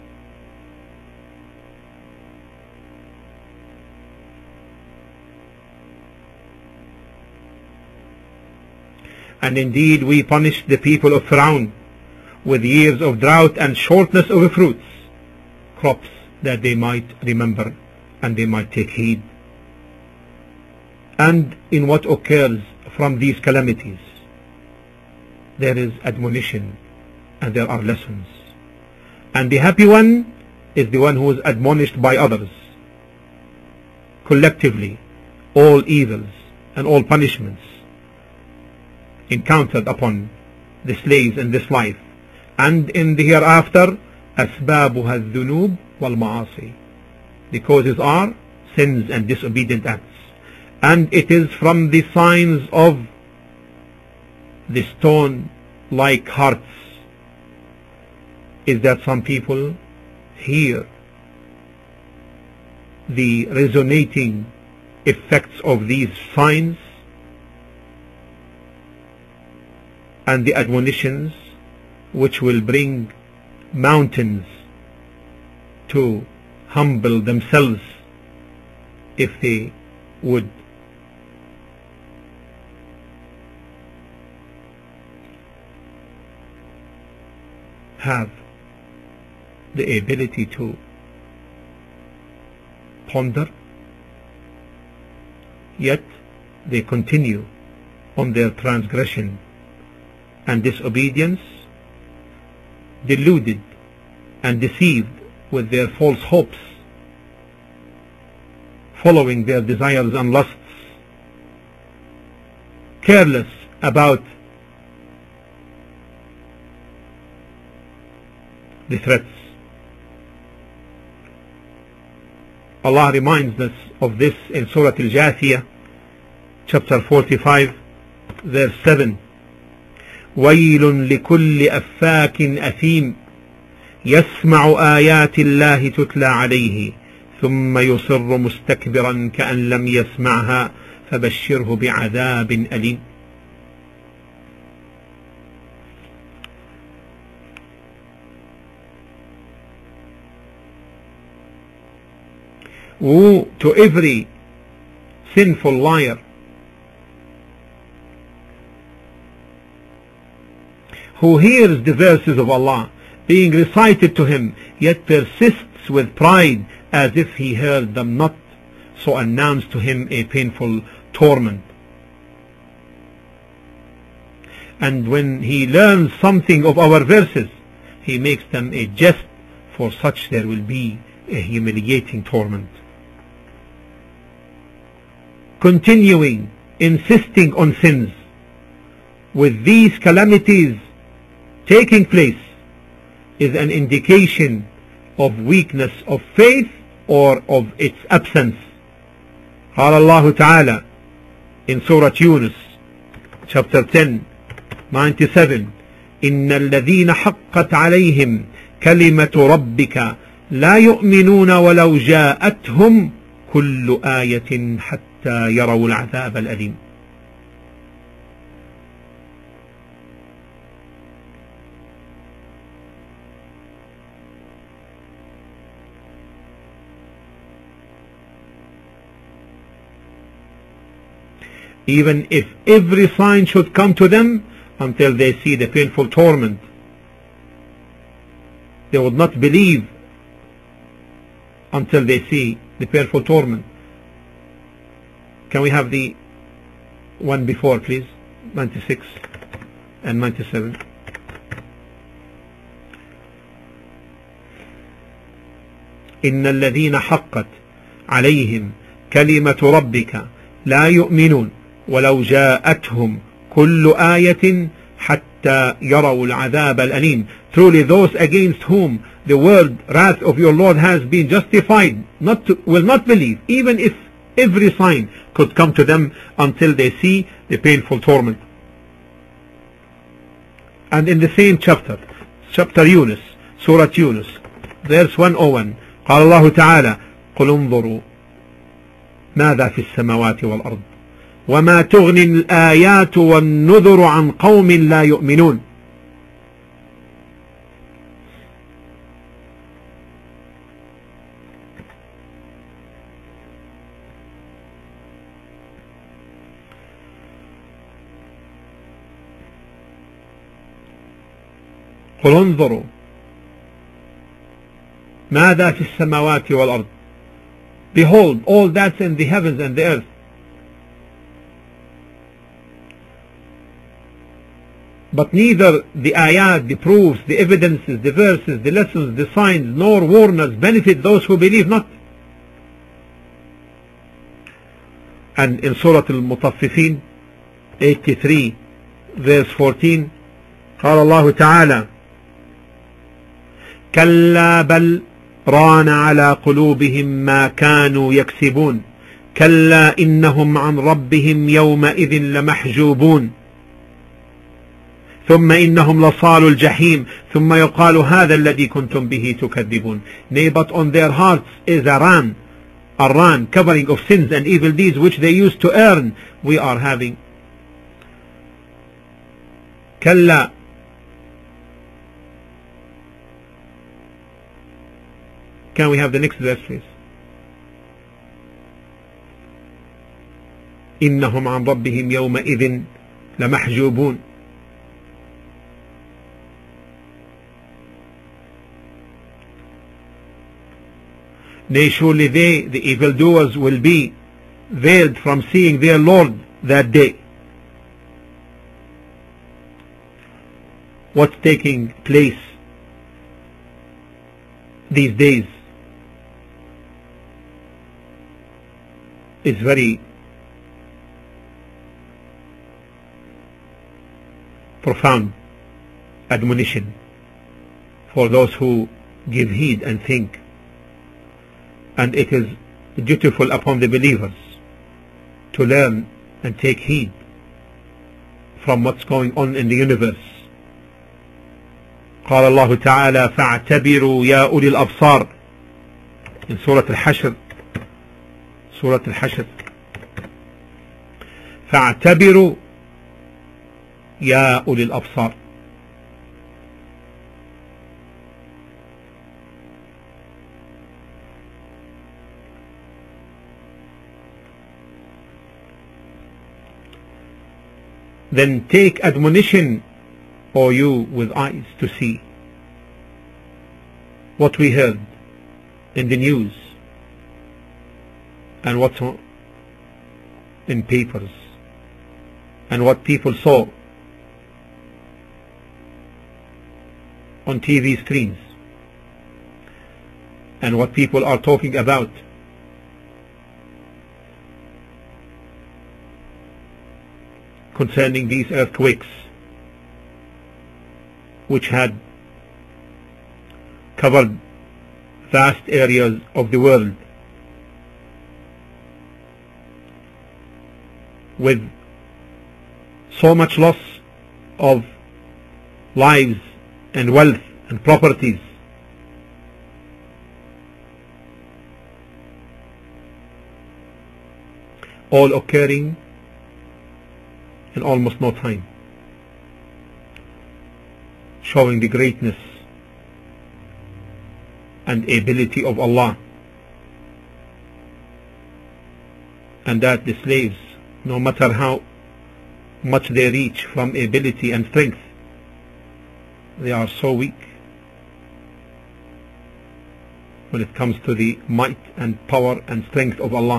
And indeed we punished the people of Pharaoh with years of drought and shortness of fruits, crops, that they might remember and they might take heed. And in what occurs from these calamities, there is admonition and there are lessons. And the happy one is the one who is admonished by others. Collectively, all evils and all punishments encountered upon the slaves in this life and in the hereafter. أسبابها الذنوب والمعاصي. The causes are sins and disobedient acts. And it is from the signs of the stone-like hearts is that some people hear the resonating effects of these signs and the admonitions which will bring mountains to humble themselves if they would have the ability to ponder, yet they continue on their transgression and disobedience, deluded and deceived with their false hopes, following their desires and lusts, careless about the threats. Allah reminds us of this in Surah Al-Jathiyah, chapter forty-five, verse seven. وَيْلٌ لِكُلِّ أَفَّاكٍ أَثِيمٍ يَسْمَعُ آيَاتِ اللَّهِ تُتْلَى عَلَيْهِ ثُمَّ يُصِرُّ مُسْتَكْبِرًا كَأَنْ لَمْ يَسْمَعْهَا فَبَشِّرْهُ بِعَذَابٍ أَلِيمٍ. Woe to every sinful liar who hears the verses of Allah being recited to him, yet persists with pride as if he heard them not, so announce to him a painful torment. And when he learns something of our verses, he makes them a jest, for such there will be a humiliating torment. Continuing, insisting on sins, with these calamities taking place, is an indication of weakness of faith or of its absence. قال الله تعالى in Surah Yunus, chapter ten, ninety-seven, إن الذين حقت عليهم كلمة ربك لا يؤمنون ولو جاءتهم كل آية حتى يروا العذاب الأليم. Even if every sign should come to them until they see the painful torment, they would not believe until they see the painful torment. Can we have the one before, please? ninety-six and ninety-seven. إن الذين حقت عليهم كلمة ربك لا يؤمنون ولو جاءتهم كل آية حتى يروا العذاب الأليم. Truly those against whom the word wrath of your Lord has been justified not to, will not believe, even if every sign could come to them until they see the painful torment. And in the same chapter, chapter Yunus, Surah Yunus, verse one oh one, قال الله تعالى قل انظروا ماذا في السماوات والأرض وما تغني الآيات والنذر عن قوم لا يؤمنون. قل انظروا ماذا في السماوات والأرض. Behold all that's in the heavens and the earth. But neither the ayat, the proofs, the evidences, the verses, the lessons, the signs, nor warners benefit those who believe not. And in Surah Al-Mutaffifin, eighty-three, verse fourteen, قال الله تعالى: كلا بل ران على قلوبهم ما كانوا يكسبون كلا إنهم عن ربهم يومئذ لمحجوبون ثم إنهم لصالوا الجحيم ثم يقال هذا الذي كنتم به تكذبون. Nay, but on their hearts is a ran, a ran covering of sins and evil deeds which they used to earn. We are having. كلا Can we have the next verse, please? إنهم عن ربهم يومئذ لمحجوبون. Nay, surely they, the evildoers, will be veiled from seeing their Lord that day. What's taking place these days is very profound admonition for those who give heed and think, and it is dutiful upon the believers to learn and take heed from what's going on in the universe. قال الله تعالى: فاعتبروا يا أولي الأبصار in سورة الحشر سورة الحشر فاعتبروا يا أولي الأبصار. Then take admonition, O you with eyes to see. What we heard in the news and what's in papers and what people saw on T V screens and what people are talking about concerning these earthquakes which had covered vast areas of the world with so much loss of lives and wealth and properties. All occurring in almost no time, showing the greatness and ability of Allah, and that the slaves, no matter how much they reach from ability and strength, they are so weak when it comes to the might and power and strength of Allah,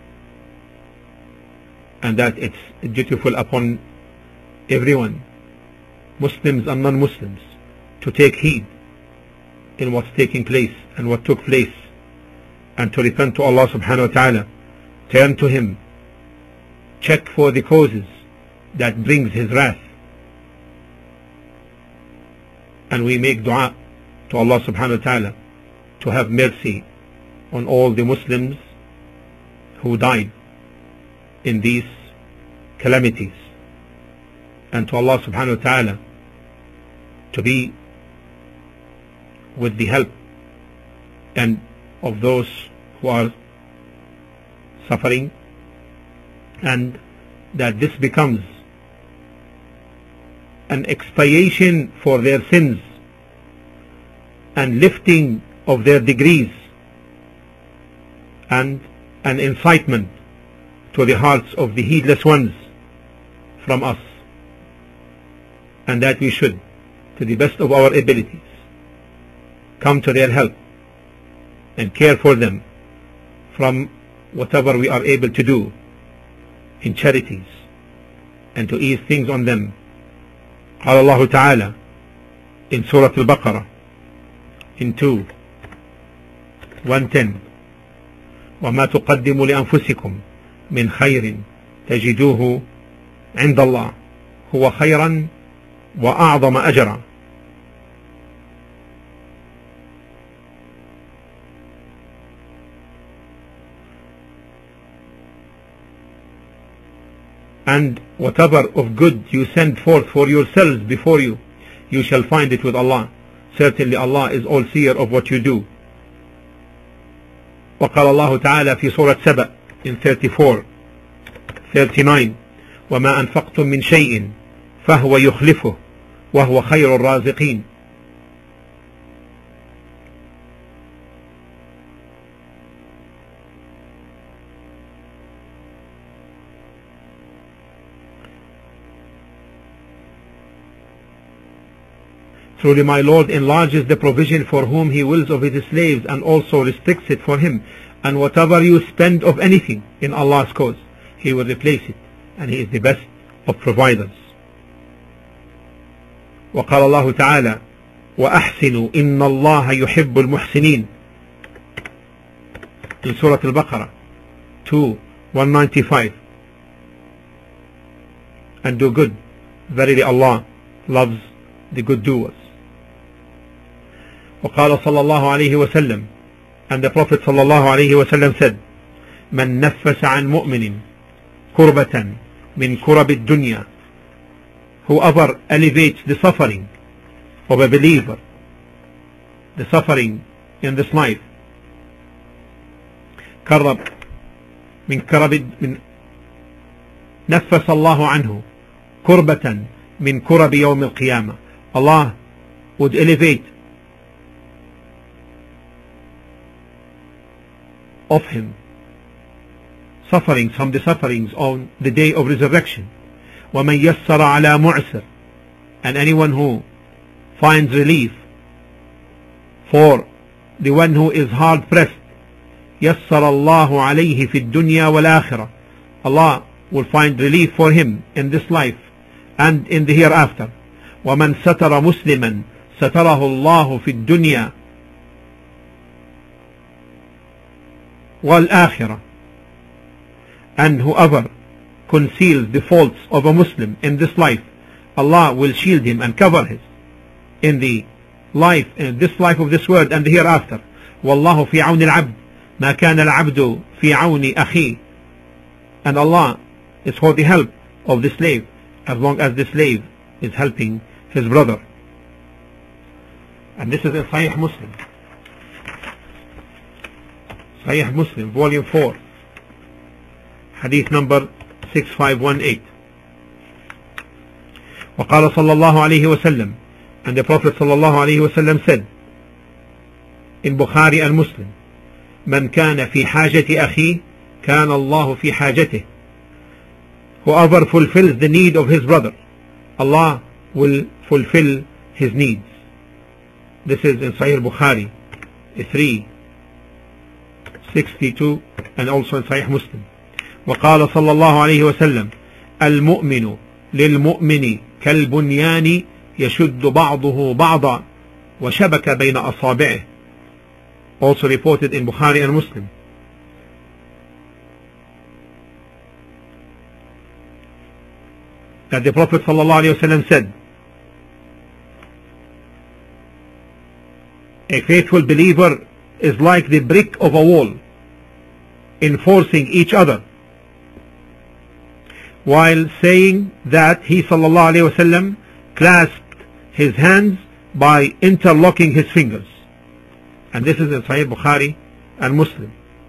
and that it's dutiful upon everyone, Muslims and non-Muslims, to take heed in what's taking place and what took place, and to repent to Allah subhanahu wa ta'ala, turn to Him, check for the causes that brings His wrath, and we make dua to Allah subhanahu wa ta'ala to have mercy on all the Muslims who died in these calamities, and to Allah subhanahu wa ta'ala to be with the help and of those who are suffering, and that this becomes an expiation for their sins and lifting of their degrees and an incitement to the hearts of the heedless ones from us, and that we should, to the best of our abilities, come to their help and care for them from whatever we are able to do in charities, and to ease things on them. قال الله تعالى in Surah Al-Baqarah in two one ten: وما تقدموا لأنفسكم من خير تجدوه عند الله هو خيرا وأعظم أجرا. And whatever of good you send forth for yourselves before you, you shall find it with Allah. Certainly Allah is all seer of what you do. وقال الله تعالى في سورة سبأ in thirty-four, thirty-nine وما أنفقتم من شيء فهو يخلفه وهو خير الرازقين. Truly my Lord enlarges the provision for whom he wills of his slaves, and also restricts it for him. And whatever you spend of anything in Allah's cause, he will replace it, and he is the best of providers. وقال الله تعالى وأحسنوا إن الله يحب المحسنين in Surah Al-Baqarah two, one ninety-five. And do good, verily Allah loves the good doers. وقال صلى الله عليه وسلم, and the Prophet صلى الله عليه وسلم said, من نفس عن مؤمن كربة من كرب الدنيا, whoever elevates the suffering of a believer, the suffering in this life, كرب من كرب من نفس الله عنه كربة من كرب يوم القيامة. Allah would elevate of him sufferings from the sufferings on the day of resurrection. وَمَنْ يَسَّرَ عَلَى مُعْسِرٍ, and anyone who finds relief for the one who is hard pressed, يَسَّرَ اللَّهُ عَلَيْهِ فِي الدُّنْيَا وَالْآخِرَةِ, Allah will find relief for him in this life and in the hereafter. وَمَنْ سَتَرَ مُسْلِمًا سَتَرَهُ اللَّهُ فِي الدُّنْيا وَالْآخِرَةِ, and whoever conceals the faults of a Muslim in this life, Allah will shield him and cover his in the life, in this life of this world and the hereafter. وَاللَّهُ فِي عَوْنِ الْعَبْدِ مَا كَانَ الْعَبْدُ فِي عَوْنِ أَخِيهِ, and Allah is for the help of the slave as long as the slave is helping his brother. And this is in Sahih Muslim, Sahih Muslim volume four, hadith number six five one eight. وقال صلى الله عليه وسلم, and the Prophet صلى الله عليه وسلم said in Bukhari and Muslim, من كان في حاجة أخيه كان الله في حاجته, whoever fulfills the need of his brother, Allah will fulfill his needs. This is in Sahih Bukhari three sixty-two, and also in Sahih Muslim. وقال صلى الله عليه وسلم المؤمن للمؤمن كالبنيان يشد بعضه بعضا وشبك بين أصابعه, also reported in Bukhari and Muslim. That the Prophet صلى الله عليه وسلم said, a faithful believer is like the brick of a wall, enforcing each other, while saying that he صلى الله عليه وسلم clasped his hands by interlocking his fingers. And this is in Sahih Bukhari and Muslim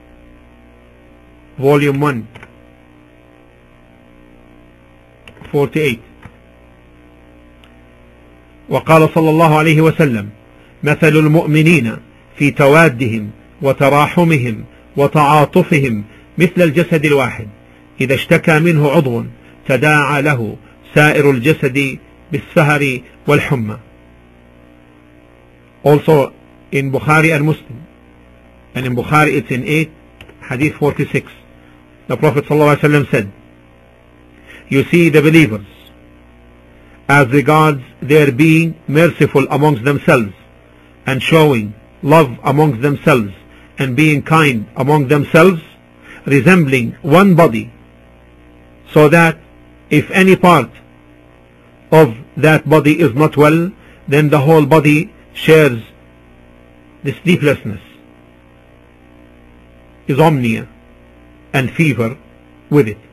volume one, forty-eight. وقال صلى الله عليه وسلم مثل المؤمنين في توادهم وتراحمهم وتعاطفهم مثل الجسد الواحد إذا اشتكى منه عضو تداعى له سائر الجسد بالسهر والحمى. Also in Bukhari and Muslim, and in Bukhari it's in eight, hadith forty-six, the Prophet ﷺ said, you see the believers as regards their being merciful amongst themselves and showing love amongst themselves and being kind among themselves, resembling one body, so that if any part of that body is not well, then the whole body shares the sleeplessness, insomnia and fever with it.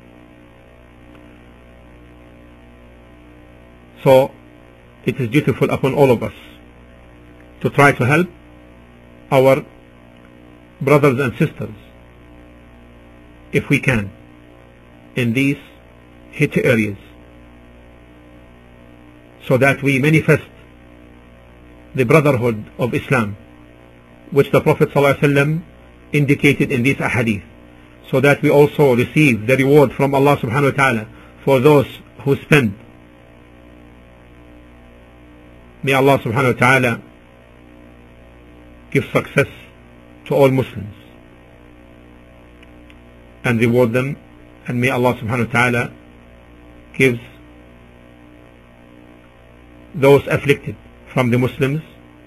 So it is dutiful upon all of us to try to help our brothers and sisters if we can in these hit areas, so that we manifest the brotherhood of Islam which the Prophet ﷺ indicated in these ahadith, so that we also receive the reward from Allah subhanahu wa ta'ala for those who spend. May Allah subhanahu wa ta'ala give success to all Muslims and reward them, and may Allah subhanahu wa ta'ala gives those afflicted from the Muslims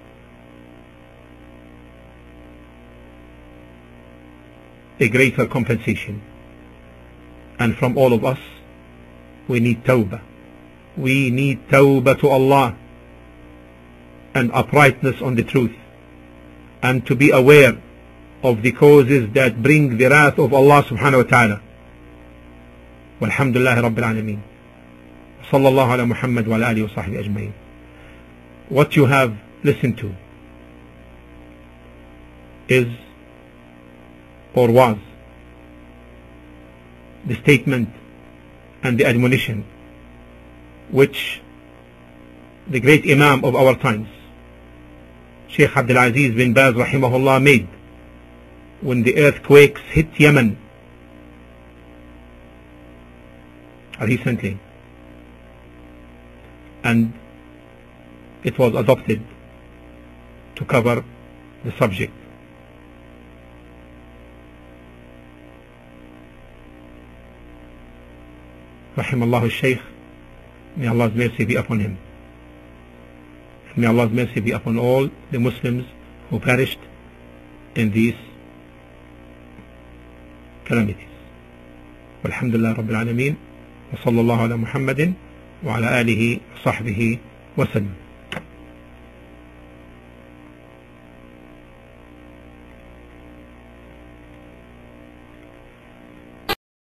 a greater compensation. And from all of us, we need tawbah. We need tawbah to Allah and uprightness on the truth, and to be aware of the causes that bring the wrath of Allah subhanahu wa ta'ala. Walhamdulillahi Rabbil Alameen. Sallallahu ala Muhammad wa ala alihi wa sahbihi ajma'in. What you have listened to is or was the statement and the admonition which the great Imam of our times, Sheikh Abdul Aziz bin Baz rahimahullah, made when the earthquakes hit Yemen recently, and it was adopted to cover the subject. Rahimallahu al-Shaykh, may Allah's mercy be upon him. May Allah's mercy be upon all the Muslims who perished in these calamities. Walhamdulillah Rabbil Alameen. Wa sallallahu ala Muhammadin wa ala alihi wa sahbihi wa sallam.